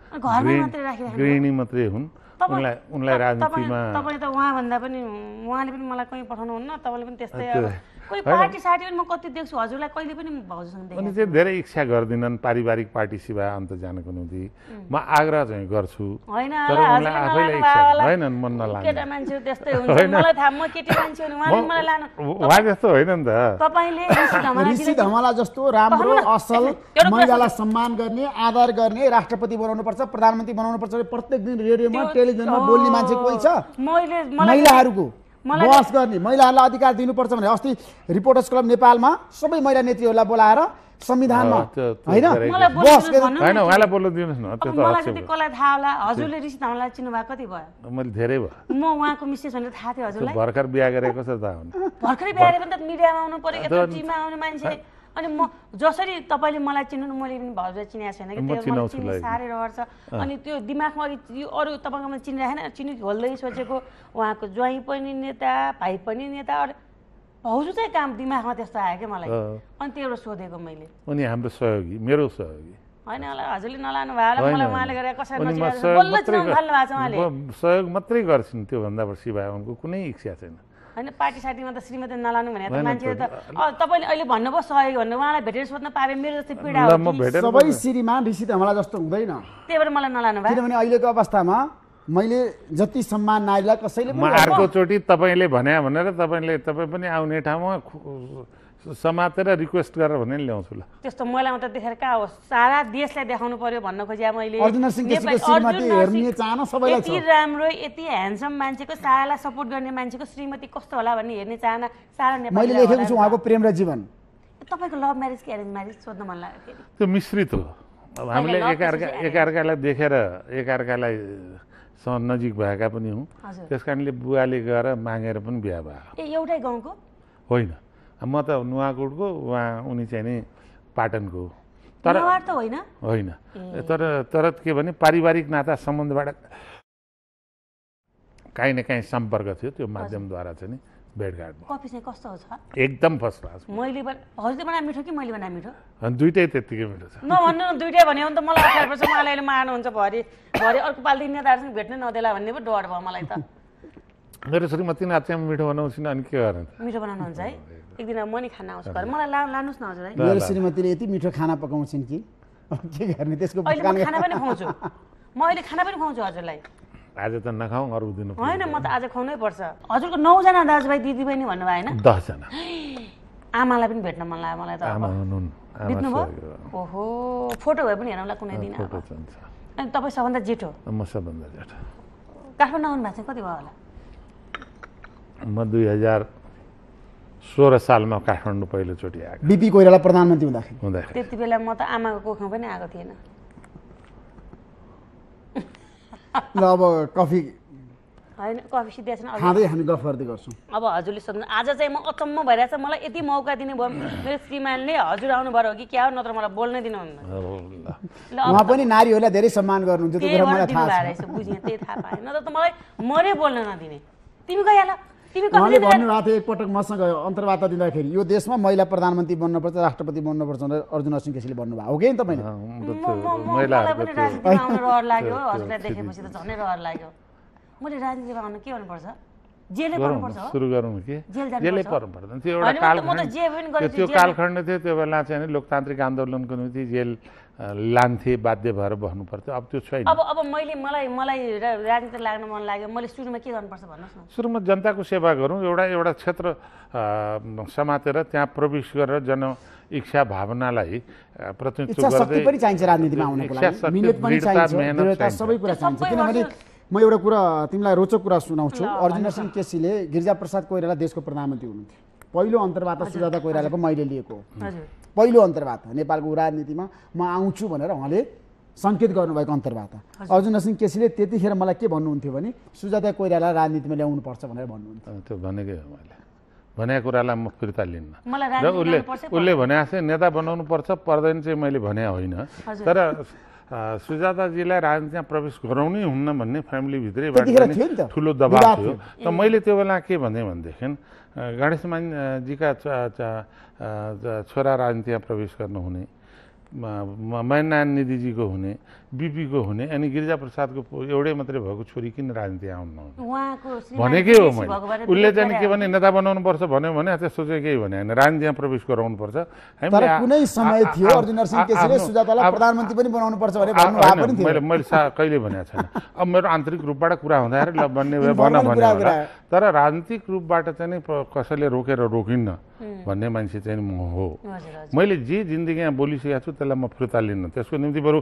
गृहिणी मात्रै हुन्, उनलाई उनलाई राजनीतिमा तपाईँ त उहाँभन्दा पनि उहाँले पनि मलाई कहीँ पठाउनुहुन्न, तपाईँले पनि त्यस्तै कोही पार्टी सार्टी पनि म कति देख्छु, हजुरलाई कहिले पनि भाउजूसँग देखेँ। अनि चाहिँ धेरै इच्छा गर्दिनन् पारिवारिक पार्टी सिवाय अन्त जानको निम्ति। म आग्रह चाहिँ गर्छु, होइन तर उनलाई आफैलाई इच्छा होइन, मन नलाग्ने केटा मान्छे त्यस्तै हुन्छ, मलाई थाहा, म केटी मान्छे हो नि, उहाँले मलाई लानु उहाँ जस्तो होइन नि त। तपाईँले ऋषि धमला जस्तो राम्रो असल महिलालाई सम्मान गर्ने, आदर गर्ने, राष्ट्रपति बनाउनुपर्छ, प्रधानमन्त्री बनाउनुपर्छ, प्रत्येक दिन रेडियोमा टेलिभिजनमा बोल्ने मान्छे कोही छ? मैले महिलाहरूको बहस गर्ने, महिलाहरूलाई अधिकार दिनुपर्छ भने अस्ति रिपोर्टर्स क्लब नेपालमा सबै महिला नेत्रीहरूलाई बोलाएर संविधानमा होइन बहस होइन, उहाँलाई बोल्नु दिनुहोस् न। त्यो त मलाई कति कसलाई थाहा होला, हजुरले ऋषि धमलालाई चिन्नु भएको कति भयो? मैले धेरै भयो। म उहाँको मिसेस भनेर थाहा थियो हजुरलाई? भर्खर बिहा गरेको छ थाहा हुनु। भर्खरै बिहा गरेको त मिडियामा आउनु पर्यो, यता टिभीमा आउने मान्छे। अनि म जसरी तपाईँले मलाई चिन्नु, मैले पनि भाउजू चिनेको छैन कि, त्यो मलाई साह्रै रहर छ। अनि त्यो दिमागमा अघि यो अरू तपाईँको मैले चिनिरहेन, चिनी खोल्दै सोचेको उहाँको ज्वाइँ पनि नेता, भाइ पनि नेता, भाउजू चाहिँ काम दिमागमा त्यस्तो आयो क्या मलाई। अनि त्यो एउटा सोधेको मैले। अनि हाम्रो सहयोगी, मेरो सहयोगी होइन, हजुरले नलानु भयो होला, मलाई उहाँले गरेर कसरी बल्ल चिनाउनु थाल्नु भएको छ उहाँले। सहयोग मात्रै गर्छन्, त्योभन्दा सिवाय उनको कुनै इच्छा छैन। होइन पार्टी सार्टीमा त श्रीमती नलानु भने त मान्छे त तपाईँले अहिले भन्नुभयो सहयोग भन्नु, उहाँलाई भेटेर सोध्न पाए मेरो जस्तै पीडा हो। सबै श्रीमान ऋषि धमला जस्तो हुँदैन, त्यही भएर मलाई नलानु भयो। किनभने अहिलेको अवस्थामा मैले जति सम्मान नारीलाई कसैले म अर्कोचोटि तपाईँले भने भनेर तपाईँले तपाईँ पनि आउने ठाउँमा समातेर रिक्वेस्ट गरेर भने ल्याउँछु ल। त्यस्तो मैलामा त देखेर कहाँ हो, सारा देशलाई देखाउनु पर्यो भन्न खोजे मैले। अर्जुन नरसिंह केसीको श्रीमती हेर्ने चाहना सबैलाई छ। यति राम्रो, यति ह्यान्डसम मान्छेको, सारालाई सपोर्ट गर्ने मान्छेको श्रीमती कस्तो होला भन्ने हेर्ने चाहना सारा नेपाल। मैले लेखेको छु उहाँको प्रेम र जीवन। तपाईँको लभ म्यारेज कि एरेन्ज म्यारेज सोध्न मन लाग्यो। त्यो मिश्रित हो। अब हामीले एकअर्का एकअर्कालाई देखेर एकअर्कालाई नजिक भएका पनि हौँ, त्यस कारणले बुवाले गएर मागेर पनि बिहा भयो। ए एउटै गाउँको होइन, म त नुवाकोटको, उहाँ उनी चाहिँ नि पाटनको। तर त होइन होइन तर तर के भने पारिवारिक नाता सम्बन्धबाट काहीँ न काहीँ सम्पर्क थियो, त्यो माध्यमद्वारा चाहिँ नि भेटघाट भयो। कफी चाहिँ कस्तो छ? एकदम फर्स्ट क्लास। मैले हजुरले बनाए मिठो कि मैले बनाए मिठो? दुइटै त्यत्तिकै मिठो छ। नभन्नु न, दुइटै भन्यो भने त मलाई अप्ठ्यारो पर्छ, मलाई अहिले मार्नुहुन्छ भरे भरे अर्को पालिदेखि नेताहरूसँग भेट्नै नदेला भन्ने पो डर भयो मलाई त। मेरो श्रीमती नाच्यमा मिठो बनाउँछु नि, अनि के गर्ने? मिठो बनाउनुहुन्छ है? एक दिन म नि खाना आउँछु घर, मलाई ला लानुहोस् न हजुर है। मेरो श्रीमतीले यति मिठो खाना पकाउँछिन् कि के गर्ने त्यसको। अहिले म खाना पनि खुवाउँछु, म अहिले खाना पनि खुवाउँछु हजुरलाई। आज त नखाउँ, अरू दिन होइन, म त आज खुवाउनै पर्छ। हजुरको नौजना दाजुभाइ दिदीबहिनी भन्नुभयो होइन? दसजना। आमालाई पनि भेट्न मन लाग्यो मलाई त। बित्नुभयो? ओहो, फोटो भए पनि हेर्नुलाई कुनै दिन। अनि तपाईँ सबभन्दा जेठो? म सबभन्दा जेठो। काठमाडौँ आउनु भएको चाहिँ कति भयो होला? म दुई हजार सोह्र सालमा काठमाडौँ पहिलोचोटि आएको। बिपी कोइराला प्रधानमन्त्री हुँदाखेरि हुँदाखेरि त्यति बेला म त आमाको कोखमा पनि आएको थिएन। ल अब कफी होइन, कफी सिधै छैन, खाँदै हामी गफ गर्दै गर्छौँ। अब हजुरले सोध्नु, आज चाहिँ म अचम्म भइरहेछ, मलाई यति मौका दिने भयो मेरो श्रीमानले, हजुर आउनु भयो कि क्या हो, नत्र मलाई बोल्नै दिनुहुन्न। उहाँ पनि नारीहरूलाई धेरै सम्मान गर्नुहुन्छ, त्यो कुरा मलाई थाहा छ। बुझेँ, त्यही थाहा पाएँ, नत्र त मलाई मरै बोल्न नदिने। तिमी गइहाल, तिमी उहाँले भन्नुभएको थियो एकपटक मसँग अन्तर्वार्ता दिँदाखेरि यो देशमा महिला प्रधानमन्त्री बन्नुपर्छ, राष्ट्रपति बन्नुपर्छ भनेर अर्जुन नरसिंह केसीले भन्नुभयो हो कि तपाईँले? मलाई पनि राजनीतिमा आउनु रहर लाग्यो, हजुरलाई देखेपछि त झनै रहर लाग्यो। मैले राजनीतिमा आउनु के गर्नुपर्छ? जेलै पर्नुपर्छ हो? सुरु गरौँ कि जेलै पर्नु पर्दैन। त्यो एउटा कालखण्ड, त्यो कालखण्ड थियो, त्यो बेला चाहिँ लोकतान्त्रिक आन्दोलनको निम्ति जेल लान्थे, बाध्य भएर बस्नु पर्थ्यो। अब त्यो छैन। अब अब मैले मलाई मलाई राजनीति लाग्न मन लाग्यो, मैले सुरुमा के गर्नुपर्छ भन्नुहोस् न? सुरुमा जनताको सेवा गरौँ, एउटा एउटा क्षेत्र समातेर त्यहाँ प्रवेश गरेर जन इच्छा भावनालाई प्रतिनिधित्व गर्दै पनि चाहिन्छ राजनीतिमा आउनको लागि, मिहिनेत पनि चाहिन्छ, दृढता सबै कुरा चाहिन्छ। किनभने म एउटा कुरा तिमीलाई रोचक कुरा सुनाउँछु। अर्जुन नरसिंह केसीले गिरिजाप्रसाद कोइराला देशको प्रधानमन्त्री हुनुहुन्थ्यो, पहिलो अन्तर्वार्ता सुजाता कोइरालाको मैले लिएको पहिलो अन्तर्वार्ता नेपालको राजनीतिमा म आउँछु भनेर उहाँले सङ्केत गर्नुभएको अन्तर्वार्ता। अर्जुन नरसिंह केसीले त्यतिखेर मलाई के भन्नुहुन्थ्यो भने सुजाता कोइराला राजनीतिमा ल्याउनुपर्छ भनेर भन्नुहुन्थ्यो। त्यो भनेकै हो, मैले भनेको कुरालाई म फिर्ता लिन्न। र उसले उसले भने जस्तै नेता बनाउनु पर्छ पर्दैन चाहिँ मैले भने होइन, तर सुजाताजीलाई राजनीतिमा प्रवेश गराउनै हुन्न भन्ने फ्यामिलीभित्रैबाट ठुलो दबाब थियो। त मैले त्यो बेला के भने भनेदेखि गणेश मानजीका छोरा राजनीतिमा प्रवेश गर्नुहुने, मैनारायण निधिजीको हुने, बिपीको हुने, अनि गिरिजाप्रसादको एउटै मात्रै भएको छोरी किन राजनीति आउनु भनेकै हो मैले। उसले चाहिँ के भने नेता बनाउनुपर्छ भन्यो भने त्यसो चाहिँ केही भने होइन, राजनीतिमा प्रवेश गराउनुपर्छ। तर कुनै समय थियो अर्जुन नरसिंह केसीले सुजातालाई प्रधानमन्त्री पनि बनाउनुपर्छ भने भन्नुभएको पनि थियो। मैले मैले कहिले भनेको छैन। अब मेरो आन्तरिक रूपबाट कुरा हुँदाखेरि ल भन्ने भन भन्ने होला, तर राजनीतिक रूपबाट चाहिँ नि कसैले रोकेर रोकिन्न भन्ने मान्छे चाहिँ म हो। मैले जे जिन्दगीमा बोलिसकेको छु त्यसलाई म फिर्ता लिन्न। त्यसको निम्ति बरु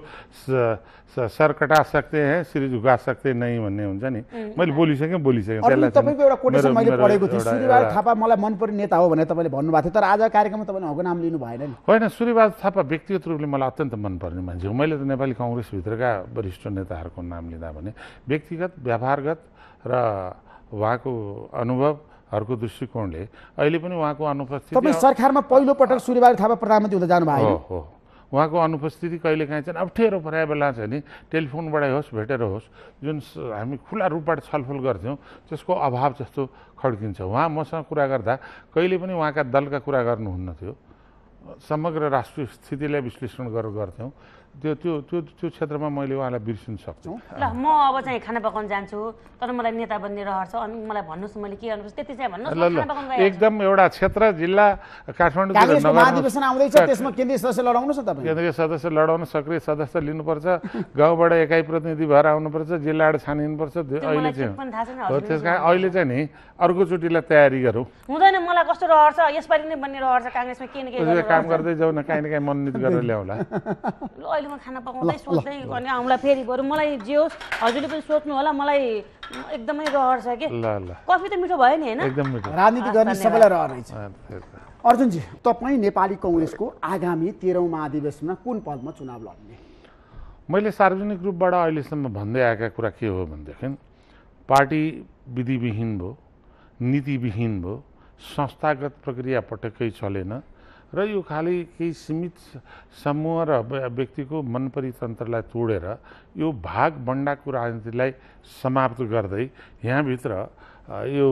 सर कटा सक्ते हैं सिर झुका सक्ते नहीं भन्ने हुन्छ नि। मैले बोलिसकेँ बोलिसकेँ। त्यसलाई तपाईँको एउटा कोटेसन मैले पढेको थिएँ, सूर्यबहादुर थापा मलाई मनपर्ने नेता हो भनेर तपाईँले भन्नुभएको थियो, तर आज कार्यक्रममा तपाईँले उहाँको नाम लिनु भएन नि। होइन, सूर्यबहादुर थापा व्यक्तिगत रूपले मलाई अत्यन्त मनपर्ने मान्छे हो। मैले त नेपाली कङ्ग्रेसभित्रका वरिष्ठ नेताहरूको नाम लिँदा भने व्यक्तिगत व्यवहारगत र उहाँको अनुभवहरूको दृष्टिकोणले अहिले पनि उहाँको अनुपस्थिति। तपाईँ सरकारमा पहिलोपटक सूर्यबहादुर थापा प्रधानमन्त्री हुँदा जानुभयो। हो हो, उहाँको अनुपस्थिति कहिले काहीँ चाहिँ अप्ठ्यारो परेको बेला चाहिँ नि टेलिफोनबाटै होस् भेटेर होस् जुन हामी खुला रूपबाट छलफल गर्थ्यौँ त्यसको अभाव जस्तो खड्किन्छ। उहाँ मसँग कुरा गर्दा कहिले पनि उहाँका दलका कुरा गर्नुहुन्न थियो, समग्र राष्ट्रिय स्थितिलाई विश्लेषण गरेर गर्थ्यौँ। त्यो त्यो त्यो त्यो क्षेत्रमा मैले उहाँलाई बिर्सिन सक्छु। ल म अब चाहिँ खाना पकाउन जान्छु, तर मलाई नेता बन्ने रहर छ, अनि मलाई भन्नुहोस् मैले के गर्नुपर्छ त्यति चाहिँ भन्नुहोस्। ल ल एकदम एउटा क्षेत्र जिल्ला काठमाडौँ महाधिवेशन आउँदैछ, त्यसमा केन्द्रीय सदस्य लडाउनुहोस् न तपाईँ। केन्द्रीय सदस्य लडाउन सक्रिय सदस्य लिनुपर्छ, गाउँबाट एकाइ प्रतिनिधि भएर आउनुपर्छ, जिल्लाबाट छानिनुपर्छ। अहिले चाहिँ हो, त्यस कारण अहिले चाहिँ नि अर्कोचोटिलाई तयारी गरौँ। हुँदैन, मलाई कस्तो रहर छ यसपालि नै बन्ने रहर छ, काङ्ग्रेसमा के न के काम गर्दै जाउँ न, काहीँ न काहीँ मनोनित गरेर ल्याउँला। अहिले म खाना पकाउँदै सोच्दै अनि आउँला फेरि बरु मलाई जे होस् हजुरले पनि सोच्नु होला, मलाई एकदमै रहर छ कि। ल ल कफी त मिठो भयो नि होइन, एकदम मिठो। राजनीति गर्ने सबैलाई रहर रहेछ। अर्जुनजी, तपाईँ नेपाली कङ्ग्रेसको आगामी तेह्रौँ महाधिवेशनमा कुन पदमा चुनाव लड्ने? मैले सार्वजनिक रूपबाट अहिलेसम्म भन्दै आएका कुरा के हो भनेदेखि पार्टी विधिविहीन भयो, नीतिविहीन भयो, संस्थागत प्रक्रिया पटक्कै चलेन र यो खालि केही सीमित समूह र व्यक्तिको मन परितन्त्रलाई तोडेर यो भाग बन्डाको राजनीतिलाई समाप्त गर्दै यहाँभित्र यो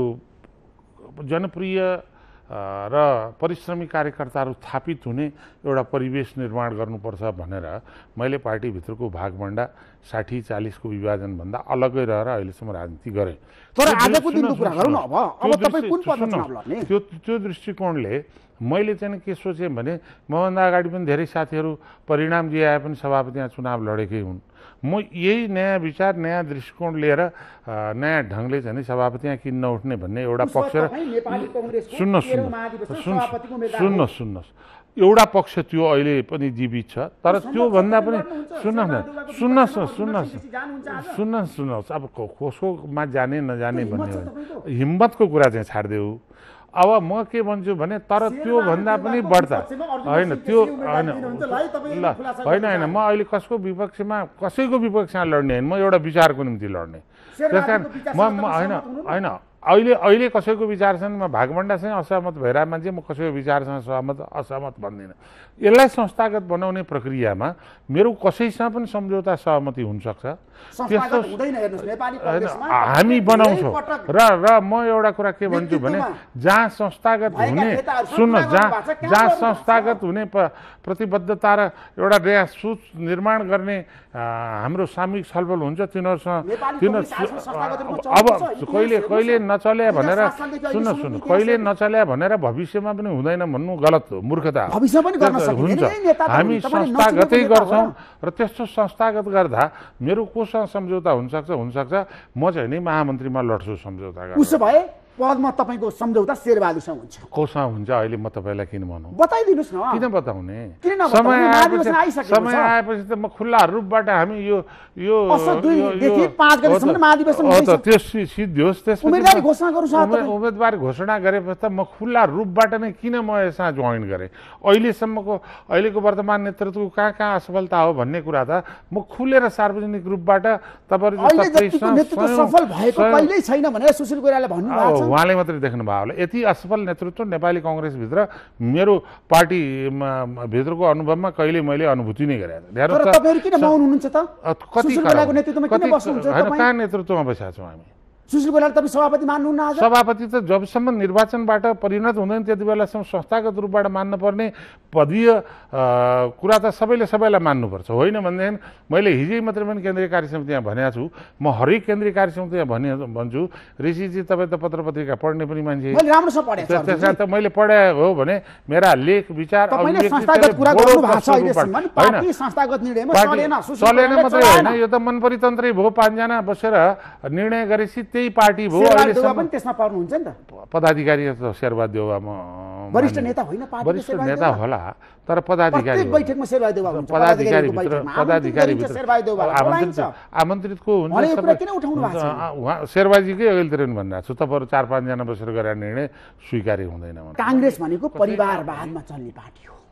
जनप्रिय र परिश्रमी कार्यकर्ताहरू स्थापित हुने एउटा परिवेश निर्माण गर्नुपर्छ भनेर मैले पार्टीभित्रको भागभन्डा साठी चालिसको विभाजनभन्दा अलग्गै रहेर अहिलेसम्म राजनीति गरेँ। तर आजको दिनको कुरा गरौँ न, अब अब तपाईँ कुन पदमा चुनाव लड्ने? त्यो त्यो दृष्टिकोणले मैले चाहिँ के सोचेँ भने मभन्दा अगाडि पनि धेरै साथीहरू परिणाम जे आए पनि सभापतिमा चुनाव लडेकै हुन्। म यही नयाँ विचार नयाँ दृष्टिकोण लिएर नयाँ ढङ्गले चाहिँ सभापतिमा किन नउठ्ने भन्ने एउटा पक्ष र सुन्नुहोस् सुन्नुहोस् सुन्नुहोस् सुन्नुहोस् एउटा पक्ष त्यो अहिले पनि जीवित छ, तर त्योभन्दा पनि सुन्नुहोस् न सुन्नुहोस् सुन्नुहोस् सुन्नुहोस् सुन्नुहोस् अब कसकोमा जाने नजाने भन्ने हिम्मतको कुरा चाहिँ छाडिदेऊ। अब म के भन्छु भने तर त्योभन्दा पनि बढ्ता होइन त्यो होइन ल होइन होइन म अहिले कसको विपक्षमा कसैको विपक्षमा लड्ने होइन, म एउटा विचारको निम्ति लड्ने। त्यस कारण म होइन होइन अहिले अहिले कसैको विचारसँग म भागभन्डासँग असहमत भइरहेको मान्छे, म कसैको विचारसँग सहमत असहमत भन्दिनँ। यसलाई संस्थागत बनाउने प्रक्रियामा मेरो कसैसँग पनि सम्झौता सहमति हुनसक्छ, त्यस्तो हामी बनाउँछौँ। र र म एउटा कुरा के भन्छु भने जहाँ संस्थागत हुने सुन्नु जहाँ जहाँ संस्थागत हुने प्रतिबद्धता र एउटा नयाँ सोच निर्माण गर्ने हाम्रो सामूहिक छलफल हुन्छ तिनीहरूसँग तिनीहरू अब कहिले कहिले नचले भनेर सुन्नु सुन्नु कहिले नचले भनेर भविष्यमा पनि हुँदैन भन्नु गलत हो, मूर्खता हुन्छ। हामी संस्थागतै गर्छौँ र त्यस्तो संस्थागत गर्दा मेरो कोसँग सम्झौता हुनसक्छ हुनसक्छ म चाहिँ नि महामन्त्रीमा लड्छु सम्झौता गरेर। उसो भए पदमा तपाईँको सम्झौता शेरबहादुरसँग हुन्छ? कोसँग हुन्छ अहिले म तपाईँलाई किन भनौँ, बताइदिनुहोस् न। किन बताउने, समय आएपछि समय आएपछि त म खुल्ला रूपबाट हामी यो यो त्यो सिद्धियोस् त्यसपछि उम्मेदवारी घोषणा गरेपछि त म खुल्ला रूपबाट नै किन म यसमा जोइन गरेँ। अहिलेसम्मको अहिलेको वर्तमान नेतृत्वको कहाँ कहाँ असफलता हो भन्ने कुरा त म खुलेर सार्वजनिक रूपबाट तपाईँहरू उहाँले मात्रै देख्नु भयो होला। यति असफल नेतृत्व नेपाली कङ्ग्रेसभित्र मेरो पार्टी भित्रको अनुभवमा कहिले मैले अनुभूति नै गरेको थिएँ। कहाँ नेतृत्वमा बसेका छौँ हामी? सुशील कोइराला तपाईँ सभापति मान्नुहुन्न आज? सभापति त जबसम्म निर्वाचनबाट परिणत हुँदैन त्यति बेलासम्म संस्थागत रूपबाट मान्नुपर्ने पदीय कुरा त सबैले सबैलाई मान्नुपर्छ। होइन भनेदेखि मैले हिजै मात्रै पनि केन्द्रीय कार्य समितिमा भनेको छु, म हरेक केन्द्रीय कार्य समितिमा भने भन्छु, ऋषिजी तपाईँ त पत्र पत्रिका पढ्ने पनि मान्छे, मैले राम्रोसँग पढेँ छु। त्यसमा त मैले पढे हो भने मेरा लेख विचार तपाईले संस्थागत कुरा गर्नु भएको छ अहिलेसम्म नि, पार्टी संस्थागत निर्णयमा चलेन, चलेन मात्रै होइन, यो त मन परितन्त्रै भयो। पाँचजना बसेर निर्णय गरेपछि त्यही पार्टी भयो। अहिलेसम्म पनि त्यसमा पर्नुहुन्छ नि त। पदाधिकारी त शेरबहादुर देउवा म वरिष्ठ नेता होइन, पार्टीको वरिष्ठ नेता होला तर पदाधिकारी प्रत्येक बैठकमा शेरबहादुर देउवा हुन्छ। पदाधिकारी भित्र पदाधिकारी भित्र शेरबहादुर देउवा आमन्त्रित आमन्त्रित को हुन्छ अनि यो कुरा किन उठाउनु भएको छ? उहाँ शेरबहादुरजीकै अघिल्तिर पनि भनिरहेको छु, तपाईँहरू चार पाँचजना बसेर गरेर निर्णय स्वीकार्य हुँदैन। काङ्ग्रेस भनेको परिवारवादमा चल्ने पार्टी हो।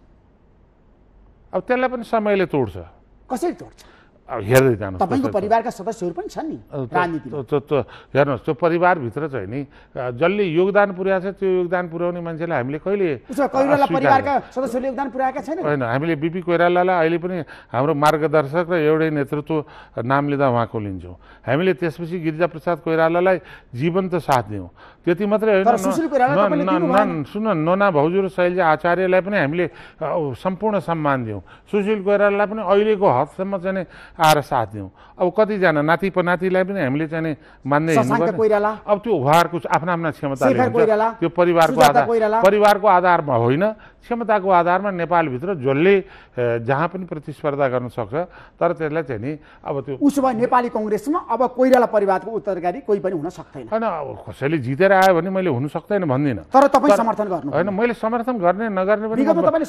अब त्यसलाई पनि समयले तोड्छ। कसरी तोड्छ? अब हेर्दै जानुहोस्, तपाईँको परिवारका सदस्यहरू पनि छन् नि राजनीतिमा। हेर्नुहोस् त्यो परिवारभित्र चाहिँ नि जसले योगदान पुर्याएको छ त्यो योगदान पुर्याउने मान्छेलाई हामीले कहिले कोइराला परिवारका सदस्यहरूले योगदान पुर्याएका छैनन्? होइन, हामीले बिपी कोइरालालाई अहिले पनि हाम्रो मार्गदर्शक र एउटै नेतृत्व नाम लिँदा उहाँको लिन्छौँ। हामीले त्यसपछि गिरिजाप्रसाद कोइरालालाई जीवन्त साथ दियौँ। त्यति मात्रै होइन, सुन नोना भाउजू र शैलजा आचार्यलाई पनि हामीले सम्पूर्ण सम्मान दियौँ। सुशील कोइरालालाई पनि अहिलेको हदसम्म चाहिँ आएर साथ दियौँ। अब कतिजना नाति पनातिलाई पनि हामीले चाहिँ मान्दै हिँड्नु। अब त्यो उहाँहरूको आफ्ना आफ्ना क्षमताले त्यो परिवारको आधार परिवारको आधारमा होइन, क्षमताको आधारमा नेपालभित्र जसले जहाँ पनि प्रतिस्पर्धा गर्न सक्छ। तर त्यसलाई चाहिँ नि अब त्यो उसो भए नेपाली कङ्ग्रेसमा अब कोइराला परिवारको उत्तरदायी कोही पनि हुन सक्दैन। होइन, कसैले जितेर आयो भने मैले हुन सक्दैन भन्दिनँ, तर तपाईँ समर्थन गर्नु होइन। मैले समर्थन गर्ने नगर्ने पनि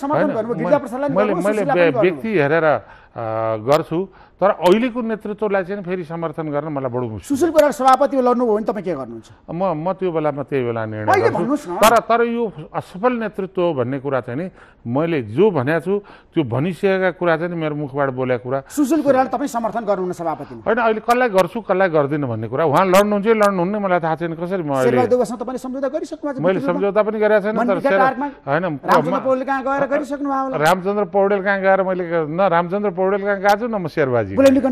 मैले मैले व्यक्ति हेरेर गर्छु, तर अहिलेको नेतृत्वलाई चाहिँ फेरि समर्थन गर्न मलाई बडो मुस्किल। सुशील कोइराला सभापति लड्नुभयो भने तपाईँ के गर्नुहुन्छ? म म त्यो बेलामा त्यही बेला निर्णय गर्छु। तर तर यो असफल नेतृत्व भन्ने कुरा चाहिँ नि मैले जो भनेको छु त्यो भनिसकेका कुरा चाहिँ मेरो मुखबाट बोलेको कुरा। सुशील कोइराला तपाईँ समर्थन गर्नुहुन्न सभापतिमा? होइन, अहिले कसलाई गर्छु कसलाई गर्दिनँ भन्ने कुरा उहाँ लड्नुहुन्छ लड्नुहुन्न मलाई थाहा छैन। कसरी म अहिले सम्झौता गरिसक्नु भएको? मैले सम्झौता पनि गरेको छैन। होइन, रामचन्द्र पौडेल कहाँ गएर मैले न रामचन्द्र पौडेल कहाँ गएको छु न म शेरबहादुर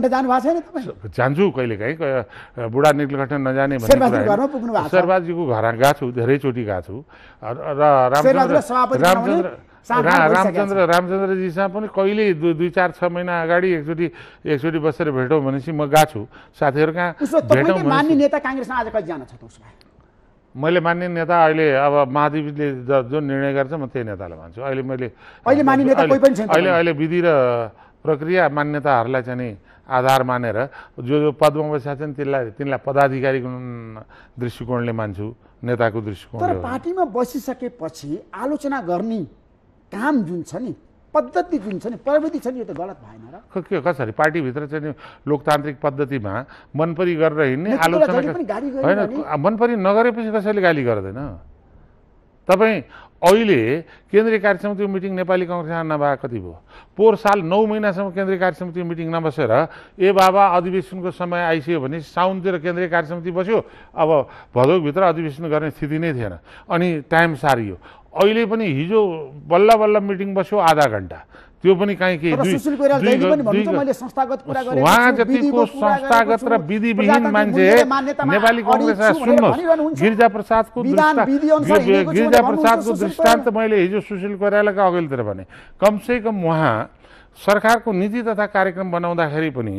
जान्छु कहिले काहीँ बुढा नीलकण्ठ नजाने भन्ने शेरबहादुरजीको घर गएको छु, धेरैचोटि गएको छु। र रामचन्द्र रामचन्द्र रामचन्द्र रामचन्द्रजीसँग पनि कहिले दुई दुई चार छ महिना अगाडि एकचोटि एकचोटि बसेर भेटौँ भनेपछि म गएको छु। साथीहरू कहाँ भेटौँ मान्ने नेता काङ्ग्रेसमा आज कति जान छ त? उसमा मैले मान्ने नेता अहिले अब महादेवीले जुन निर्णय गर्छ म त्यही नेतालाई भन्छु। अहिले मैले अहिले मान्ने नेता कोही पनि छैन। अहिले अहिले विधि र प्रक्रिया मान्यताहरूलाई चाहिँ नि आधार मानेर जो जो पदमा बसेका छन् तिनलाई तिनलाई पदाधिकारीको दृष्टिकोणले मान्छु, नेताको दृष्टिकोण। तर पार्टीमा बसिसकेपछि आलोचना गर्ने काम जुन छ नि, पद्धति जुन छ नि, प्रविधि छ नि, यो त गलत भएन र? के कसरी पार्टीभित्र चाहिँ लोकतान्त्रिक पद्धतिमा मनपरी गरेर हिँड्ने आलोचना होइन, मनपरी नगरेपछि कसैले गाली गर्दैन। तपाईँ अहिले केन्द्रीय कार्य समितिको मिटिङ नेपाली कङ्ग्रेसमा नभए कति भयो? पोहोर साल नौ महिनासम्म केन्द्रीय कार्य समितिको मिटिङ नबसेर ए बाबा अधिवेशनको समय आइसक्यो भने साउनतिर केन्द्रीय कार्य समिति बस्यो। अब भदौभित्र अधिवेशन गर्ने स्थिति नै थिएन, अनि टाइम सारियो। अहिले पनि हिजो बल्ल बल्ल मिटिङ बस्यो आधा घन्टा, त्यो पनि काहीँ केही उहाँ जतिको संस्थागत र विधिविहीन मान्छे नेपाली कङ्ग्रेसमा सुन्नुहोस्, गिरिजाप्रसादको गिरिजाप्रसादको दृष्टान्त मैले हिजो सुशील कोइरालाका अघिल्तिर भने कमसेकम उहाँ सरकारको नीति तथा कार्यक्रम बनाउँदाखेरि पनि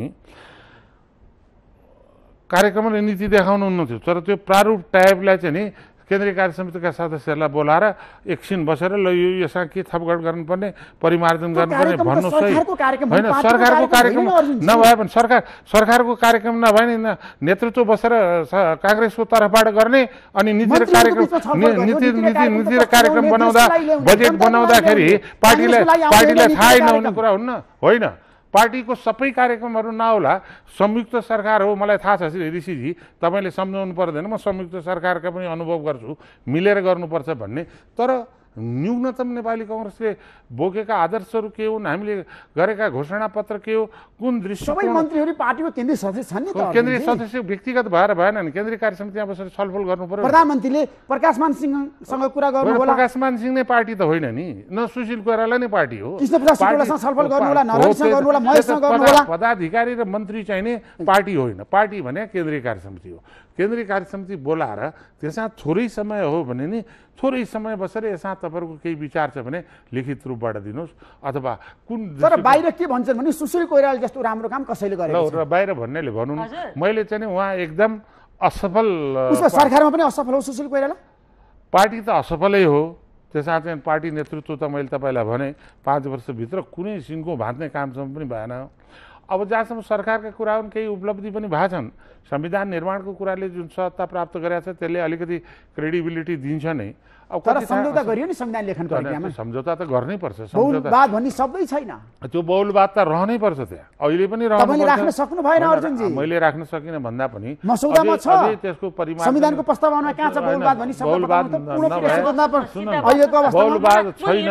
कार्यक्रम र नीति देखाउनुहुन्न थियो, तर त्यो प्रारूप टाइपलाई चाहिँ नि केन्द्रीय कार्य समितिका सदस्यहरूलाई बोलाएर एकछिन बसेर ल यो यसमा के थपगड गर्नुपर्ने, परिमार्जन गर्नुपर्ने भन्नु सही होइन। सरकारको कार्यक्रम नभए पनि सरकार सरकारको कार्यक्रम नभए नि नेतृत्व बसेर काङ्ग्रेसको तर्फबाट गर्ने अनि नीति र कार्यक्रम नीति नीति नीति र कार्यक्रम बनाउँदा बजेट बनाउँदाखेरि पार्टीलाई पार्टीलाई थाहै नहुने कुरा हुन्न होइन। पार्टीको सबै कार्यक्रमहरू नहोला, संयुक्त सरकार हो, मलाई थाहा छ ऋषिजी तपाईँले सम्झाउनु पर्दैन, म संयुक्त सरकारका पनि अनुभव गर्छु, मिलेर गर्नुपर्छ भन्ने। तर न्यूनतम नेपाली कांग्रेसले बोकेका आदर्शहरू के हुन्, हामीले गरेका घोषणापत्र के हो, कुन दृष्टिकोण। सबै मन्त्रीहरू पार्टीको केन्द्रीय सदस्य छन् नि त। केन्द्रीय सदस्य व्यक्तिगत भएर भएन नि, केन्द्रीय कार्य समितिमा बसेर छलफल गर्नु पर्यो। प्रधानमन्त्रीले प्रकाशमान सिंहसँग कुरा गर्नु होला। प्रकाशमान सिंह नै पार्टी त होइन नि, न सुशील कोइराला नै पार्टी हो। कृष्णप्रसाद सिंहसँग छलफल गर्नु होला, नरहरिसँग गर्नु होला, महेशसँग गर्नु होला। पदाधिकारी र मन्त्री चाहिँ नि पार्टी होइन, पार्टी भने केन्द्रीय कार्य समिति हो। केन्द्रीय कार्य समिति बोलाएर त्यसमा थोरै समय हो भने नि थोरै समय बसेर यसमा तपाईँहरूको केही विचार छ भने लिखित रूपबाट दिनुहोस्, अथवा कुन। तर बाहिर के भन्छन् भने सुशील कोइराला जस्तो राम्रो काम कसैले गरेको र बाहिर भन्नेले भनौँ, मैले चाहिँ उहाँ एकदम असफल। उसमा सरकारमा पनि असफल हो सुशील कोइराला। पार्टी त असफलै हो, त्यसमा चाहिँ पार्टी नेतृत्व त मैले तपाईँलाई भने पाँच वर्षभित्र कुनै सिङको भाँच्ने कामसम्म पनि भएन। अब जहाँसम्म सरकारका कुरा हुन्, केही उपलब्धि पनि भएको छन्। संविधान निर्माणको कुराले जुन सत्ता प्राप्त गरेको छ त्यसले अलिकति क्रेडिबिलिटी दिन्छ नै। अब तर सम्झौता गरियो नि संविधान लेखन प्रक्रियामा। सम्झौता त गर्नै पर्छ। बहुलवाद भन्ने शब्दै छैन। त्यो बहुलवाद त रहनै पर्छ त्यहाँ, अहिले पनि रहनु पर्छ। तपाईले राख्न सक्नु भएन अर्जुनजी। मैले राख्न सकिनँ भन्दा पनि मसौदामा छ, त्यसको परिमाण संविधानको प्रस्तावमा कहाँ छ बहुलवाद भन्ने शब्द। बहुलवाद अहिलेको अवस्थामा बहुलवाद छैन,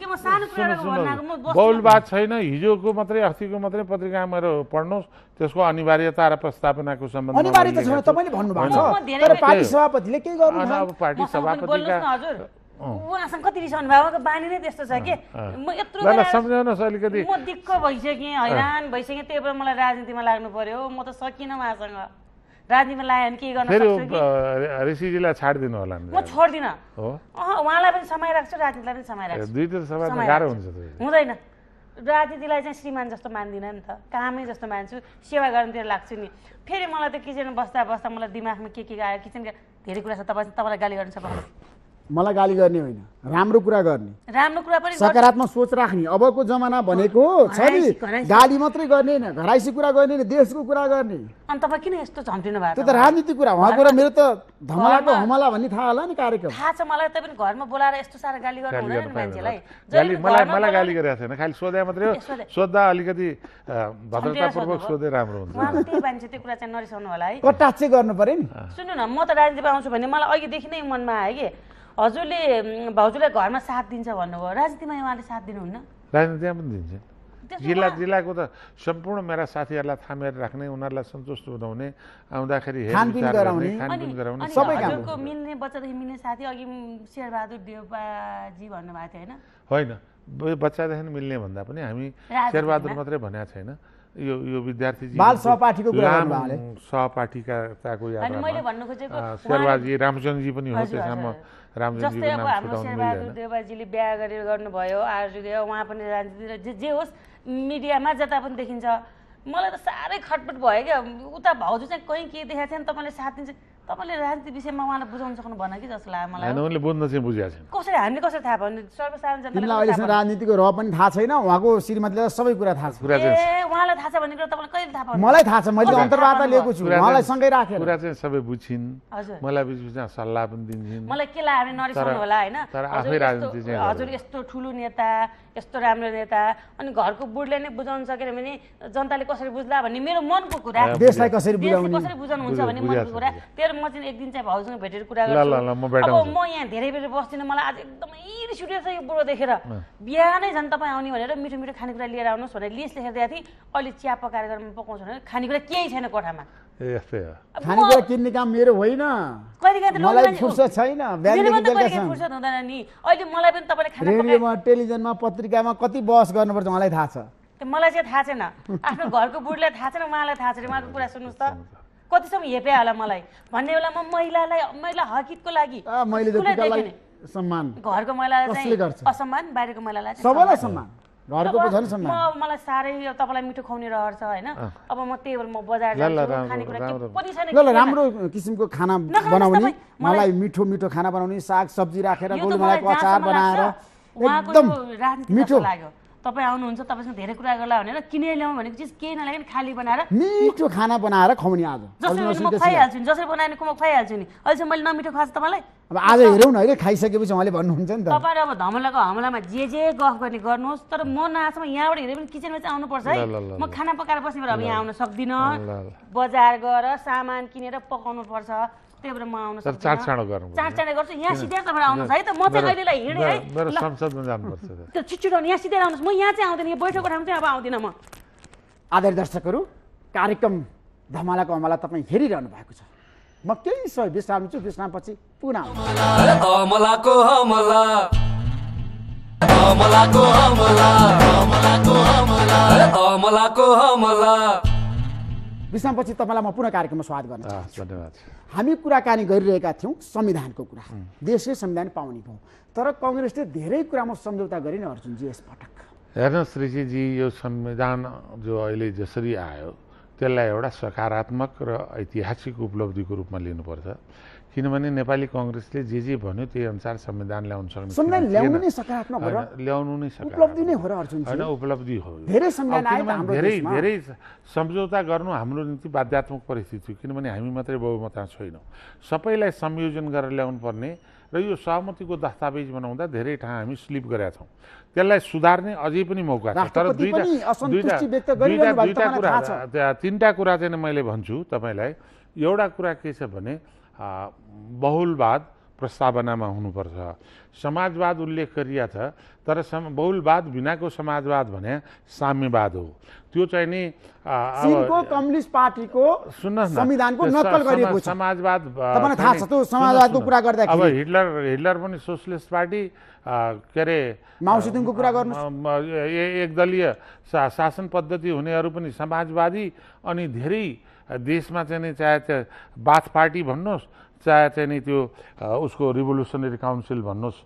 बहुलवाद छैन। हिजोको मात्रै अस्तिको मात्रै पत्रिका मेरो पढ्नुहोस्, त्यसको अनिवार्यता र प्रस्तावनाको सम्बन्धमा अनिवार्यता छैन तपाईँले भन्नुभएको छ। तर पार्टी सभापतिले के गर्नु भयो? अब पार्टी सभापतिका उहाँसँग कति रिसाउनु भएको, बानी नै त्यस्तो छ कि म यत्रो सम्झाउनुहोस् अलिकति। म दिक्क भइसकेँ, हैरान भइसकेँ, त्यही भएर मलाई राजनीतिमा लाग्नु पर्यो। म त सकिनँ उहाँसँग। राजनीतिमा लाग्यो भने के गर्न सक्छु कि ऋषिजीलाई छाडिदिनु होला। म छोड्दिनँ, उहाँलाई पनि समय राख्छु, राजनीतिलाई पनि समय राख्छु। दुईटा समय गाह्रो हुन्छ। हुँदैन, राजनीतिलाई चाहिँ श्रीमान जस्तो मान्दिनँ नि त, कामै जस्तो मान्छु, सेवा गर्नुतिर लाग्छु नि। फेरि मलाई त किचनमा बस्दा बस्दा मलाई दिमागमा के के आयो, किचनका धेरै कुरा छ। तपाईँ तपाईँलाई गाली गर्नु सक्नु, मलाई गाली गर्ने होइन, राम्रो कुरा गर्ने, राम्रो कुरा पनि सकारात्मक सोच राख्ने। अबको जमाना भनेको छ नि गाली मात्रै गर्ने होइन, घराइसी कुरा गर्ने, देशको कुरा गर्ने। अनि तपाईँ किन यस्तो झम्टिनु भएको? त्यो त राजनीतिक कुरा। उहाँको र मेरो त धमलाको हमला भन्ने थाहा होला नि कार्यक्रम। थाहा छ मलाई, तपाईँ घरमा बोलाएर यस्तो साह्रो गाली गर्नु हुँदैन नि मान्छेलाई। गाली मलाई मलाई गाली गरेको छैन, खालि सोधे मात्रै हो। सोद्धा अलिकति भद्रतापूर्वक सोधे राम्रो हुन्छ। उहाँको त्यही मान्छे त्यो कुरा चाहिँ नरिसाउनु होला है, कटाक्ष गर्नु पर्यो नि। सुन्नु न, म त राजनीतिमा आउँछु भने मलाई अघिदेखि नै मनमा आयो कि हजुरले भाउजूलाई घरमा साथ दिन्छ भन्नुभयो, राजनीतिमा उहाँले साथ दिनुहुन्न? राजनीतिमा पनि दिन्छ। जिल्ला जिल्लाको त सम्पूर्ण मेरा साथीहरूलाई थामेर राख्ने, उनीहरूलाई सन्तुष्ट बनाउने, आउँदाखेरि खानपिन गराउने, सबै हजुरको मिल्ने बच्चादेखि मिल्ने साथी अघि शेरबहादुर देउपाजी भन्नुभएको थियो होइन? होइन, बच्चादेखि मिल्ने भन्दा पनि हामी शेरबहादुर मात्रै भनेको छैन। यो यो विद्यार्थी बाल सहपाठीको कुरा गर्नुभयो, सहपाठीकाको याद मैले भन्नु खोजेको शेरबहादुर रामचन्द्रजी पनि हो। त्यसमा जस्तै अब हाम्रो शेरबहादुर देउपाजीले बिहा गरेर गर्नुभयो, आर्जुले उहाँ पनि राजनीति जे होस् मिडियामा जता पनि देखिन्छ। मलाई त साह्रै खटपट भयो क्या, उता भाउजू चाहिँ कहीँ के देखाएको छैन, तपाईँले साथ दिन्छ। तपाईँले राजनीति विषयमा उहाँलाई बुझाउन सक्नु भएन कि जस्तो लाग्यो मलाई। उनले बुझ्न चाहिँ बुझेको छैन। कसरी हामीले कसरी थाहा पाउने? सर्वसाधारण जनतालाई तिमीलाई अहिलेसम्म राजनीतिको र पनि थाहा छैन, उहाँको श्रीमतीलाई सबै कुरा थाहा छ। ए उहाँलाई थाहा छ भन्ने कुरा तपाईँलाई कहिले थाहा पाउनु? मलाई थाहा छ, मैले अन्तर्वार्ता लिएको छु, उहाँलाई सँगै राखेर कुरा चाहिँ सबै बुझ्छिन्। मलाई बिचबिचमा सल्लाह पनि दिन्छन्। मलाई के लाग्यो भने नरिसाउनु होला होइन, तर आफै राजनीति चाहिँ हजुर यस्तो ठुलो नेता, यस्तो राम्रो नेता, अनि घरको बुढले नै बुझाउन सकेन भने जनताले कसरी बुझ्ला भन्ने मेरो मनको कुरा। देशलाई कसरी बुझाउने, कसरी बुझाउनुहुन्छ भन्ने मनको कुरा। तेरो म चाहिँ एक दिन चाहिँ भाउजूसँग भेटेर कुरा गर्छु। अब म यहाँ धेरै बेर बस्दिनँ, मलाई आज एकदमै रिस उठेको छ यो बुढो देखेर। बिहानै झन् तपाईँ आउने भनेर मिठो मिठो खानेकुरा लिएर आउनुहोस् भनेर लिस्ट लेखेर दिएको थिएँ। अहिले चिया पकाएर गरेर पकाउँछु भनेर खानेकुरा केही छैन कोठामा। यस्तै हो, खानेकुरा किन्ने काम मेरो होइन, मलाई फुर्सद छैन, फुर्सद हुँदैन नि। अहिले मलाई पनि तपाईँले खाना रेडियोमा, टेलिभिजनमा, पत्रिकामा कति बहस गर्नुपर्छ मलाई थाहा छ। मलाई चाहिँ थाहा छैन, आफ्नो घरको बुढलाई थाहा छैन, उहाँलाई थाहा छैन। उहाँको कुरा सुन्नुहोस् त, कतिसम्म हेपे होला मलाई भन्ने बेला म महिलालाई महिला हकितको लागि सम्मान, घरको महिलालाई चाहिँ असम्मान, बाहिरको महिलालाई सबैलाई सम्मान, घरको पनि झन् सम्मान। म मलाई साह्रै तपाईँलाई मिठो खुवाउने रहर छ होइन। अब म त्यही भएर म बजार जान्छु, खानेकुरा के पनि छैन। ल राम्रो किसिमको खाना बनाउने, मलाई मिठो मिठो खाना बनाउने, साग सब्जी राखेर गोलमलाईको अचार बनाएर एकदम मिठो लाग्यो। तपाईँ आउनुहुन्छ, तपाईँसँग धेरै कुरा गर्ला भनेर किनेर ल्याउँ भनेको चिज केही नलागेन, खाली बनाएर मिठो खाना बनाएर खुवाउने। आज जसरी म खुवाइहाल्छु नि, जसरी बनाएर म खुवाइहाल्छु नि। अहिले चाहिँ मैले नमिठो खुवाएको तपाईँलाई। अब आज हेरौँ न, अहिले खाइसकेपछि उहाँले भन्नुहुन्छ नि त। तपाईँले अब धमलाको हमलामा जे जे गफ गर्ने गर्नुहोस्, तर म नआसम्म यहाँबाट हेरे पनि किचनमा चाहिँ आउनुपर्छ है। म खाना पकाएर बस्ने बेला अब यहाँ आउन सक्दिनँ, बजार गएर सामान किनेर पकाउनु पर्छ। त्यही भएर म आउन सक्दिनँ चाँडचाँडो गर्नु चाँडचाँडै गर्छु यहाँ सिधै तपाईँ आउनुहोस् है त म चाहिँ अहिलेलाई हिँडेँ है मेरो संसदमा जानुपर्छ त्यो छिटो यहाँ सिधै आउनुहोस् म यहाँ चाहिँ आउँदिनँ यो बैठक कोठामा चाहिँ अब आउँदिनँ म आदरणीय दर्शकहरू कार्यक्रम धमालाको हमला तपाईँ हेरिरहनु भएको छ म केही समय विश्राम छु विश्रामपछि पुनः हमलाको हमला हमलाको हमला हमलाको हमला हमलाको हमला विश्रामपछि तपाईँलाई म पुनः कार्यक्रममा स्वागत गर्न चाहन्छु धन्यवाद हामी कुराकानी गरिरहेका थियौँ संविधानको कुरा देशले संविधान पाउने भयो तर कङ्ग्रेसले धेरै कुरामा सम्झौता गरेन अर्जुनजी यसपटक हेर्नुहोस् ऋषिजी यो संविधान जो अहिले जसरी आयो त्यसलाई एउटा सकारात्मक र ऐतिहासिक उपलब्धिको रूपमा लिनुपर्छ किनभने नेपाली कङ्ग्रेसले जे जे भन्यो त्यही अनुसार संविधान ल्याउन सक्ने संविधान ल्याउनु नै सकारात्मक हो र ल्याउनु नै उपलब्धि नै हो र अर्जुन हैन उपलब्धि हो धेरै संविधान आयो हाम्रो धेरै देशमा धेरै सम्झौता गर्नु हाम्रो निम्ति बाध्यात्मक परिस्थिति थियो किनभने हामी मात्रै बहुमतमा छैनौँ सबैलाई संयोजन गरेर ल्याउनु पर्ने र यो सहमतिको दस्तावेज बनाउँदा धेरै ठाउँ हामी स्लिप गरेका छौँ त्यसलाई सुधार्ने अझै पनि मौका छ तर दुईटा दुईटा दुईटा कुरा तिनवटा कुरा चाहिँ मैले भन्छु तपाईँलाई एउटा कुरा के छ भने बहुलवाद प्रस्तावनामा हुनुपर्छ समाजवाद उल्लेख गरिया छ तर सम बहुलवाद बिनाको समाजवाद भने साम्यवाद हो त्यो चाहिँ नि चीनको कम्युनिस्ट पार्टीको सुन्नुहोस् न संविधानको नक्कल गरिएको छ समाजवाद तपाईलाई थाहा छ त्यो समाजवादको कुरा गर्दाखेरि अब हिटलर हिटलर पनि सोशलिस्ट पार्टी के अरे माओसेतुङको कुरा गर्नुहोस् एक दलीय शासन पद्धति हुनेहरू पनि समाजवादी अनि धेरै देशमा चाहिँ नि चाहे त्यो बाथ पार्टी भन्नुहोस् चाहे चाहिँ नि त्यो उसको रिभोल्युसनरी काउन्सिल भन्नुहोस्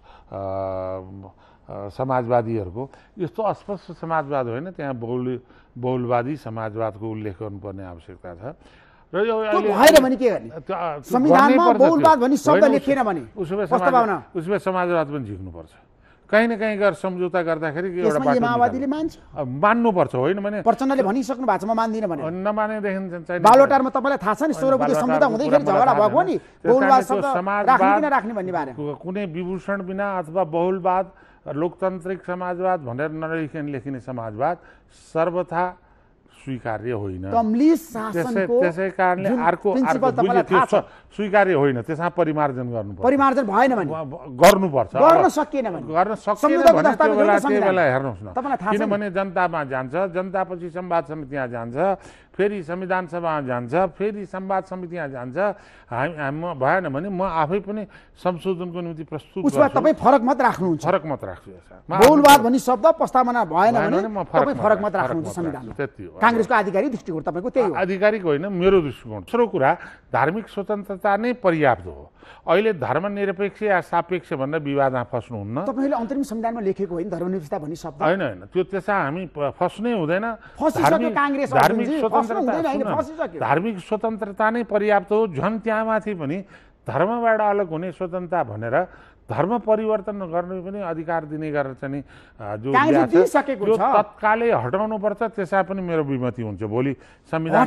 समाजवादीहरूको यस्तो अस्पष्ट समाजवाद होइन त्यहाँ बहुल बहुलवादी समाजवादको उल्लेख गर्नुपर्ने आवश्यकता छ र यो भएन भने के गर्ने संविधानमा बहुलवाद भन्ने शब्द लेखिएन भने उसमा समाजवाद पनि झिक्नुपर्छ कहीँ न कहीँ गएर सम्झौता गर्दाखेरि एउटा माओवादीले मान्छ मान्नुपर्छ होइन भने प्रचण्डले भनिसक्नु भएको छ म मान्दिनँ भने नमानेदेखि बालोटारमा तपाईँलाई थाहा छ नि सोह्र बुझे सम्झौता हुँदैखेरि झगडा भएको नि बहुलवाद शब्द राख्ने किन राख्ने भन्ने बारे कुनै विभूषण बिना अथवा बहुलवाद लोकतान्त्रिक समाजवाद भनेर नलेखिने लेखिने समाजवाद सर्वथा स्वीकार्य होइन त्यसै कारणले अर्को अर्को स्वीकार्य होइन त्यसमा परिमार्जन गर्नुपर्छ परिमार्जन भएन भने गर्नुपर्छ गर्न सकिएन भने गर्न सकिएन भने त्यो बेला त्यो बेला हेर्नुहोस् न किनभने जनतामा जान्छ जनतापछि संवाद समिति यहाँ जान्छ फेरि संविधान सभामा जान्छ फेरि संवाद समिति यहाँ जान्छ हामी भएन भने म आफै पनि संशोधनको निम्ति प्रस्तुत उसमा तपाईँ फरक मत राख्नुहुन्छ फरक मत राख्छु बहुलवाद भन्ने शब्द प्रस्तावना भएन भने तपाईँ फरक मत राख्नुहुन्छ संविधानमा त्यति हो काङ्ग्रेसको आधिकारिक दृष्टिकोण तपाईँको त्यही हो आधिकारिक होइन मेरो दृष्टिकोण दोस्रो कुरा धार्मिक स्वतन्त्रता नै पर्याप्त हो अहिले धर्मनिरपेक्ष या सापेक्ष भनेर विवादमा फस्नुहुन्न तपाईँले अन्तरिम संविधानमा लेखेको होइन धर्मनिरपेक्षता भन्ने शब्द होइन होइन त्यो त्यसमा हामी फस्नै हुँदैन धार्मिक स्वतन्त्रता धार्मिक स्वतन्त्रता नै पर्याप्त हो झन् त्यहाँमाथि पनि धर्मबाट अलग हुने स्वतन्त्रता भनेर धर्म परिवर्तन गर्ने पनि अधिकार दिने गरेर चाहिँ जो त्यो तत्कालै हटाउनु पर्छ त्यसमा पनि मेरो विमति हुन्छ भोलि संविधान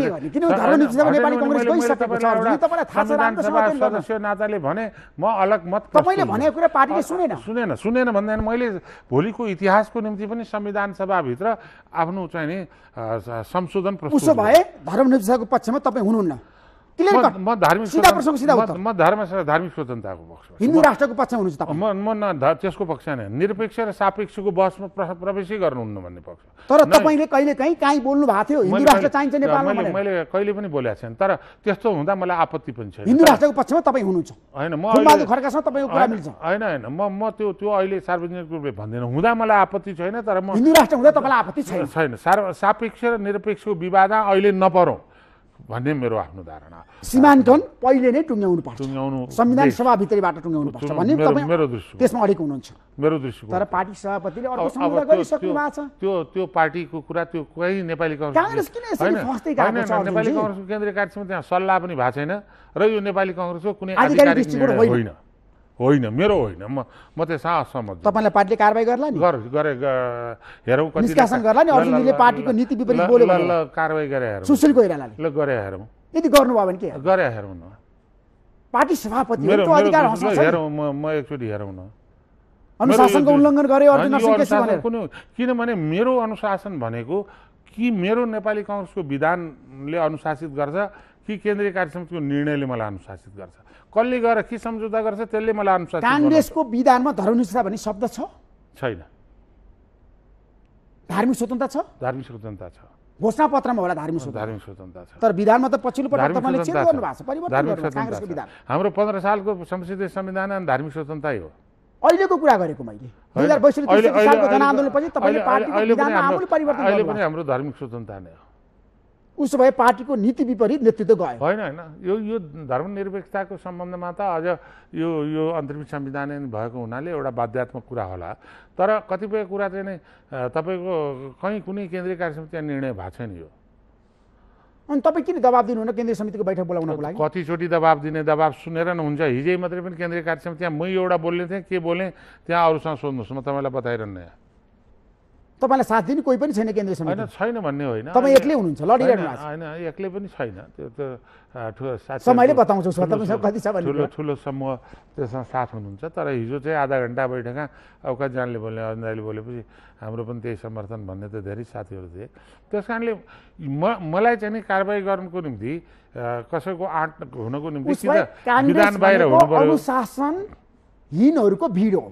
सभा सदस्य नाताले भने म अलग मत तपाईले भनेको कुरा पार्टीले सुनेन सुनेन सुनेन भन्दैन मैले भोलिको इतिहासको निम्ति पनि संविधान सभाभित्र आफ्नो चाहिँ नि संशोधन प्रस्तुत उसो भए धर्मनिरपेक्षताको पक्षमा तपाईँ हुनुहुन्न म धार्मिक म धर्म धार्मिक स्वतन्त्रताको पक्षमा हिन्दू राष्ट्रको पक्षमा हुनुहुन्छ तपाईँ म म त्यसको पक्ष नै निरपेक्ष र सापेक्षको बहसमा प्रवेशै गर्नुहुन्न भन्ने पक्ष तर तपाईँले कहिले कहीँ काहीँ बोल्नु भएको थियो हिन्दू राष्ट्र चाहिन्छ नेपालमा मैले कहिले पनि बोलेको छैन तर त्यस्तो हुँदा मलाई आपत्ति पनि छैन हिन्दू राष्ट्रको पक्षमा तपाईँ हुनुहुन्छ होइन म फुलबहादुर खड्कासँग तपाईँको कुरा मिल्छ होइन होइन म म त्यो त्यो अहिले सार्वजनिक रूपले भन्दिनँ हुँदा मलाई आपत्ति छैन तर म हिन्दू राष्ट्र हुँदा तपाईँलाई आपत्ति छैन छैन सापेक्ष र निरपेक्षको विवाद अहिले नपरौँ भन्ने मेरो आफ्नो धारणा सीमाङ्कन पहिले नै टुङ्ग्याउनु पर्छ टुङ्ग्याउनु संविधान सभाभित्रैबाट टुङ्ग्याउनु पर्छ भन्ने तपाईँ मेरो दृष्टिकोण त्यसमा अडिक हुनुहुन्छ मेरो दृष्टिकोण तर पार्टी सभापतिले अर्को सम्झौता गरिसक्नु भएको छ त्यो त्यो पार्टीको कुरा त्यो कोही नेपाली काङ्ग्रेस किन यसरी फस्दै गएको छ नेपाली काङ्ग्रेसको केन्द्रीय कार्यसमिति त्यहाँ सल्लाह पनि भएको छैन र यो नेपाली काङ्ग्रेसको कुनै आधिकारिक दृष्टिकोण होइन होइन मेरो होइन म म त्यसमा असहमत तपाईलाई पार्टीले कारबाही गर्ला नि गरे हेरौँ कति निष्कासन गर्ला नि अर्जुनले पार्टीको नीति विपरीत बोल्यो भने ल कारबाही गरे हेरौँ सुशील कोइरालाले ल गरे हेरौँ यदि गर्नुभयो भने के गरे हेरौँ न पार्टी सभापति हो अधिकार हुन्छ हेरौँ म म एकचोटि हेरौँ न अनुशासनको उल्लङ्घन गरे अर्जुन नरसिंह केसी भनेर किनभने मेरो अनुशासन भनेको कि मेरो नेपाली काङ्ग्रेसको विधानले अनुशासित गर्छ कि केन्द्रीय कार्य समितिको निर्णयले मलाई अनुशासित गर्छ? कसले गएर के सम्झौता गर्छ त्यसले मलाई अनुशासित गर्छ? काङ्ग्रेसको विधानमा धर्मनिष्ठता भन्ने शब्द छ? छैन। धार्मिक स्वतन्त्रता छ? धार्मिक स्वतन्त्रता छ। घोषणापत्रमा होला धार्मिक स्वतन्त्रता। धार्मिक स्वतन्त्रता छ। तर विधानमा त पछिल्लो पटक धार्मिक तपाईँले चेन्ज स्वतन्त्रता गर्नु छ। भएको छ, परिवर्तन धार्मिक गर्नु भएको छ काङ्ग्रेसको स्वतन्त्रता विधान। छ। हाम्रो पन्ध्र सालको संसदीय संविधान अनि धार्मिक स्वतन्त्रता हो। अहिलेको कुरा गरेको मैले दुई हजार बैसठी त्रिसठी सालको जनआन्दोलनपछि तपाईँले पार्टीको विधानमा आमूल परिवर्तन अहिले गर्नु पनि हाम्रो धार्मिक स्वतन्त्रता नै हो। उसो भए पार्टीको नीति विपरीत नेतृत्व गयो। होइन होइन यो यो धर्मनिरपेक्षताको सम्बन्धमा त अझ यो यो अन्तरिम संविधान भएको हुनाले एउटा बाध्यात्मक कुरा होला। तर कतिपय कुरा चाहिँ नै तपाईँको कहीँ कुनै केन्द्रीय कार्य समितिमा निर्णय भएको छैन यो। अनि तपाईँ किन दबाब दिनुहुन्न केन्द्रीय समितिको बैठक बोलाउनको लागि? कतिचोटि दबाब दिने दबाब सुनेर नहुन्छ। हिजै मात्रै पनि केन्द्रीय कार्य समितिमा मै एउटा बोल्ने थिएँ, के बोलेँ त्यहाँ अरूसँग सोध्नुहोस्, म तपाईँलाई बताइरहन्न। तपाईँलाई साथ दिने कोही पनि छैन केन्द्रीय समिति? होइन छैन भन्ने होइन, तपाईँ एक्लै हुनुहुन्छ, लडिरहनु भएको छ। होइन एक्लै पनि छैन, त्यो त ठुलो साथी समयले बताउँछु तपाईँसँग कति छ भन्ने ठुलो ठुलो समूह त्यसमा साथ हुनुहुन्छ। तर हिजो चाहिँ आधा घन्टा बैठकमा औकात जानले बोल्ने अन्दाजले बोलेपछि हाम्रो पनि त्यही समर्थन भन्ने त धेरै साथीहरू थिए। त्यस कारणले म मलाई चाहिँ नि कारबाही गर्नुको निम्ति कसैको आँट हुनको निम्ति विधान बाहिर हुनु पर्यो। अनुशासनहीनहरूको भिड हो,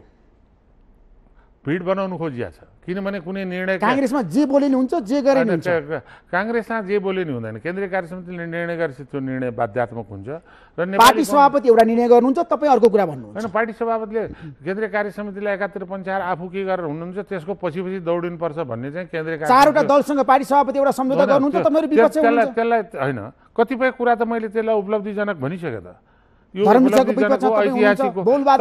भिड बनाउनु खोजिया छ। किनभने कुनै निर्णय काङ्ग्रेसमा जे बोले नि हुन्छ, जे गरे नि हुन्छ। काङ्ग्रेसमा जे बोले नि हुँदैन। केन्द्रीय कार्य समितिले निर्णय गरेपछि त्यो निर्णय बाध्यात्मक हुन्छ र पार्टी सभापति एउटा निर्णय गर्नुहुन्छ, तपाईँ अर्को कुरा भन्नुहुन्छ। होइन, पार्टी सभापतिले केन्द्रीय कार्य समितिलाई एकातिर पञ्चाएर आफू के गरेर हुनुहुन्छ त्यसको पछि पछि दौडिनुपर्छ भन्ने चाहिँ केन्द्रीय कार्य चारवटा दलसँग पार्टी सभापति एउटा सम्झौता गर्नुहुन्छ, तपाईँहरू विपक्ष हुनुहुन्छ। त्यसलाई होइन, कतिपय कुरा त मैले त्यसलाई उपलब्धिजनक भनिसकेँ त। यो ऐतिहासिक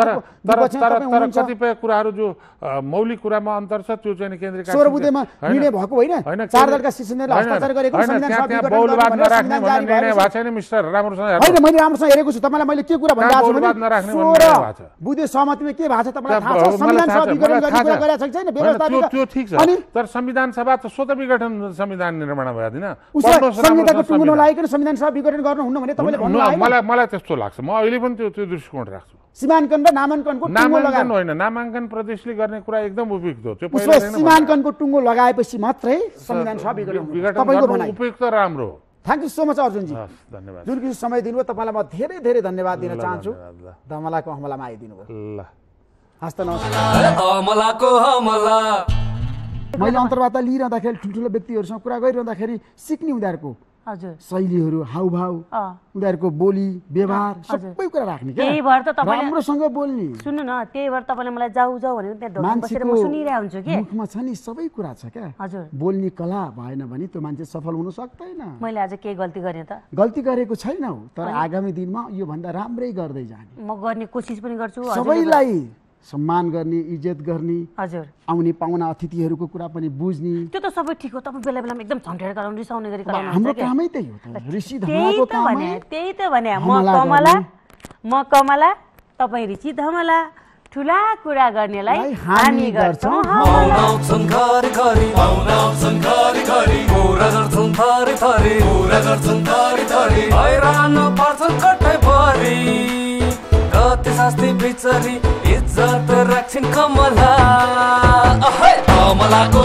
तर कतिपय कुराहरू जो मौलिक कुरामा अन्तर छ त्यो चाहिँ केन्द्रीय सोह्र बुँदेमा निर्णय भएको होइन, चार दलका शिष्यहरूले हस्ताक्षर गरेको संविधान सभा विघटन बहुलवाद गर्ने नराख्ने संविधान भन्ने निर्णय भएको छैन मिस्टर राम्रोसँग हेर्नु। होइन, मैले राम्रोसँग हेरेको छु। तपाईँलाई मैले के कुरा भनिरहेको छु भने सोह्र बुँदे सहमतिमा के भएको छ तपाईँलाई थाहा छ? संविधान सभा विघटन गर्ने कुरा गरेको छैन, व्यवस्था त्यो ठिक छ। तर संविधान सभा त स्वतः विघटन संविधान निर्माण भयो दिन। संविधानको टुङ्गो नलागिकन संविधान सभा विघटन गर्नुहुन्न भने तपाईँले भन्नु मलाई मलाई त्यस्तो लाग्छ। म अहिले पनि त्यो त्यो दृष्टिकोण राख्छु। सीमाङ्कन र नामाङ्कनको टुङ्गो लगाए होइन, नामाङ्कन प्रदेशले गर्ने कुरा एकदम उपयुक्त हो। त्यो सीमाङ्कनको टुङ्गो लगाएपछि मात्रै संविधान सभा विघटन तपाईँको भनाइ उपयुक्त राम्रो हो। Thank you so much Arjunji, धन्यवाद। जुन किसिम समय दिनुभयो तपाईँलाई म धेरै धेरै धन्यवाद दिन चाहन्छु। धमलाको हमलामा आइदिनु भयो। ल हस्त नमस्कार। हमलाको हमला मैले अन्तर्वार्ता लिइरहँदाखेरि ठुल्ठुलो व्यक्तिहरूसँग कुरा गरिरहँदाखेरि सिक्ने उनीहरूको हजुर शैलीहरू, हाउभाउ, उनीहरूको बोली व्यवहार सबै कुरा राख्ने क्या, त्यही भएर त तपाईले राम्रोसँग बोल्ने। सुन्नु न, त्यही भएर तपाईँले मलाई जाऊ जाऊ भनेर त्यहाँ ढोका बसेर म सुनिरहेको हुन्छु के। मुखमा छ नि सबै कुरा छ क्या। हजुर, बोल्ने कला भएन भने त्यो मान्छे सफल हुन सक्दैन। मैले आज केही गल्ती गरेँ त? गल्ती गरेको छैनौ, तर आगामी दिनमा यो भन्दा राम्रै गर्दै जाने म गर्ने कोसिस पनि गर्छु। सबैलाई सम्मान गर्ने, इज्जत गर्ने, हजुर आउने पाहुना अतिथिहरूको कुरा पनि बुझ्ने, त्यो त सबै ठिक हो। तपाईँ बेला बेलामा एकदम झन्टेर गराउनु, रिसाउने गरी गराउनु। हाम्रो कामै त्यही हो त। ऋषि त्यही धमलाको त काम भने त्यही त भने म कमला म कमला तपाईँ ऋषि धमला ठुला कुरा गर्नेलाई हामी गर्छौँ। आउँछन् घरि घरि आउँछन् घरि घरि कुरा गर्छन् थरी थरी कुरा गर्छन् थरी थरी हैरान पर्छन् कतै भरि कति शास्ति बिचरी इज्जत राख्छिन् कमला कमलाको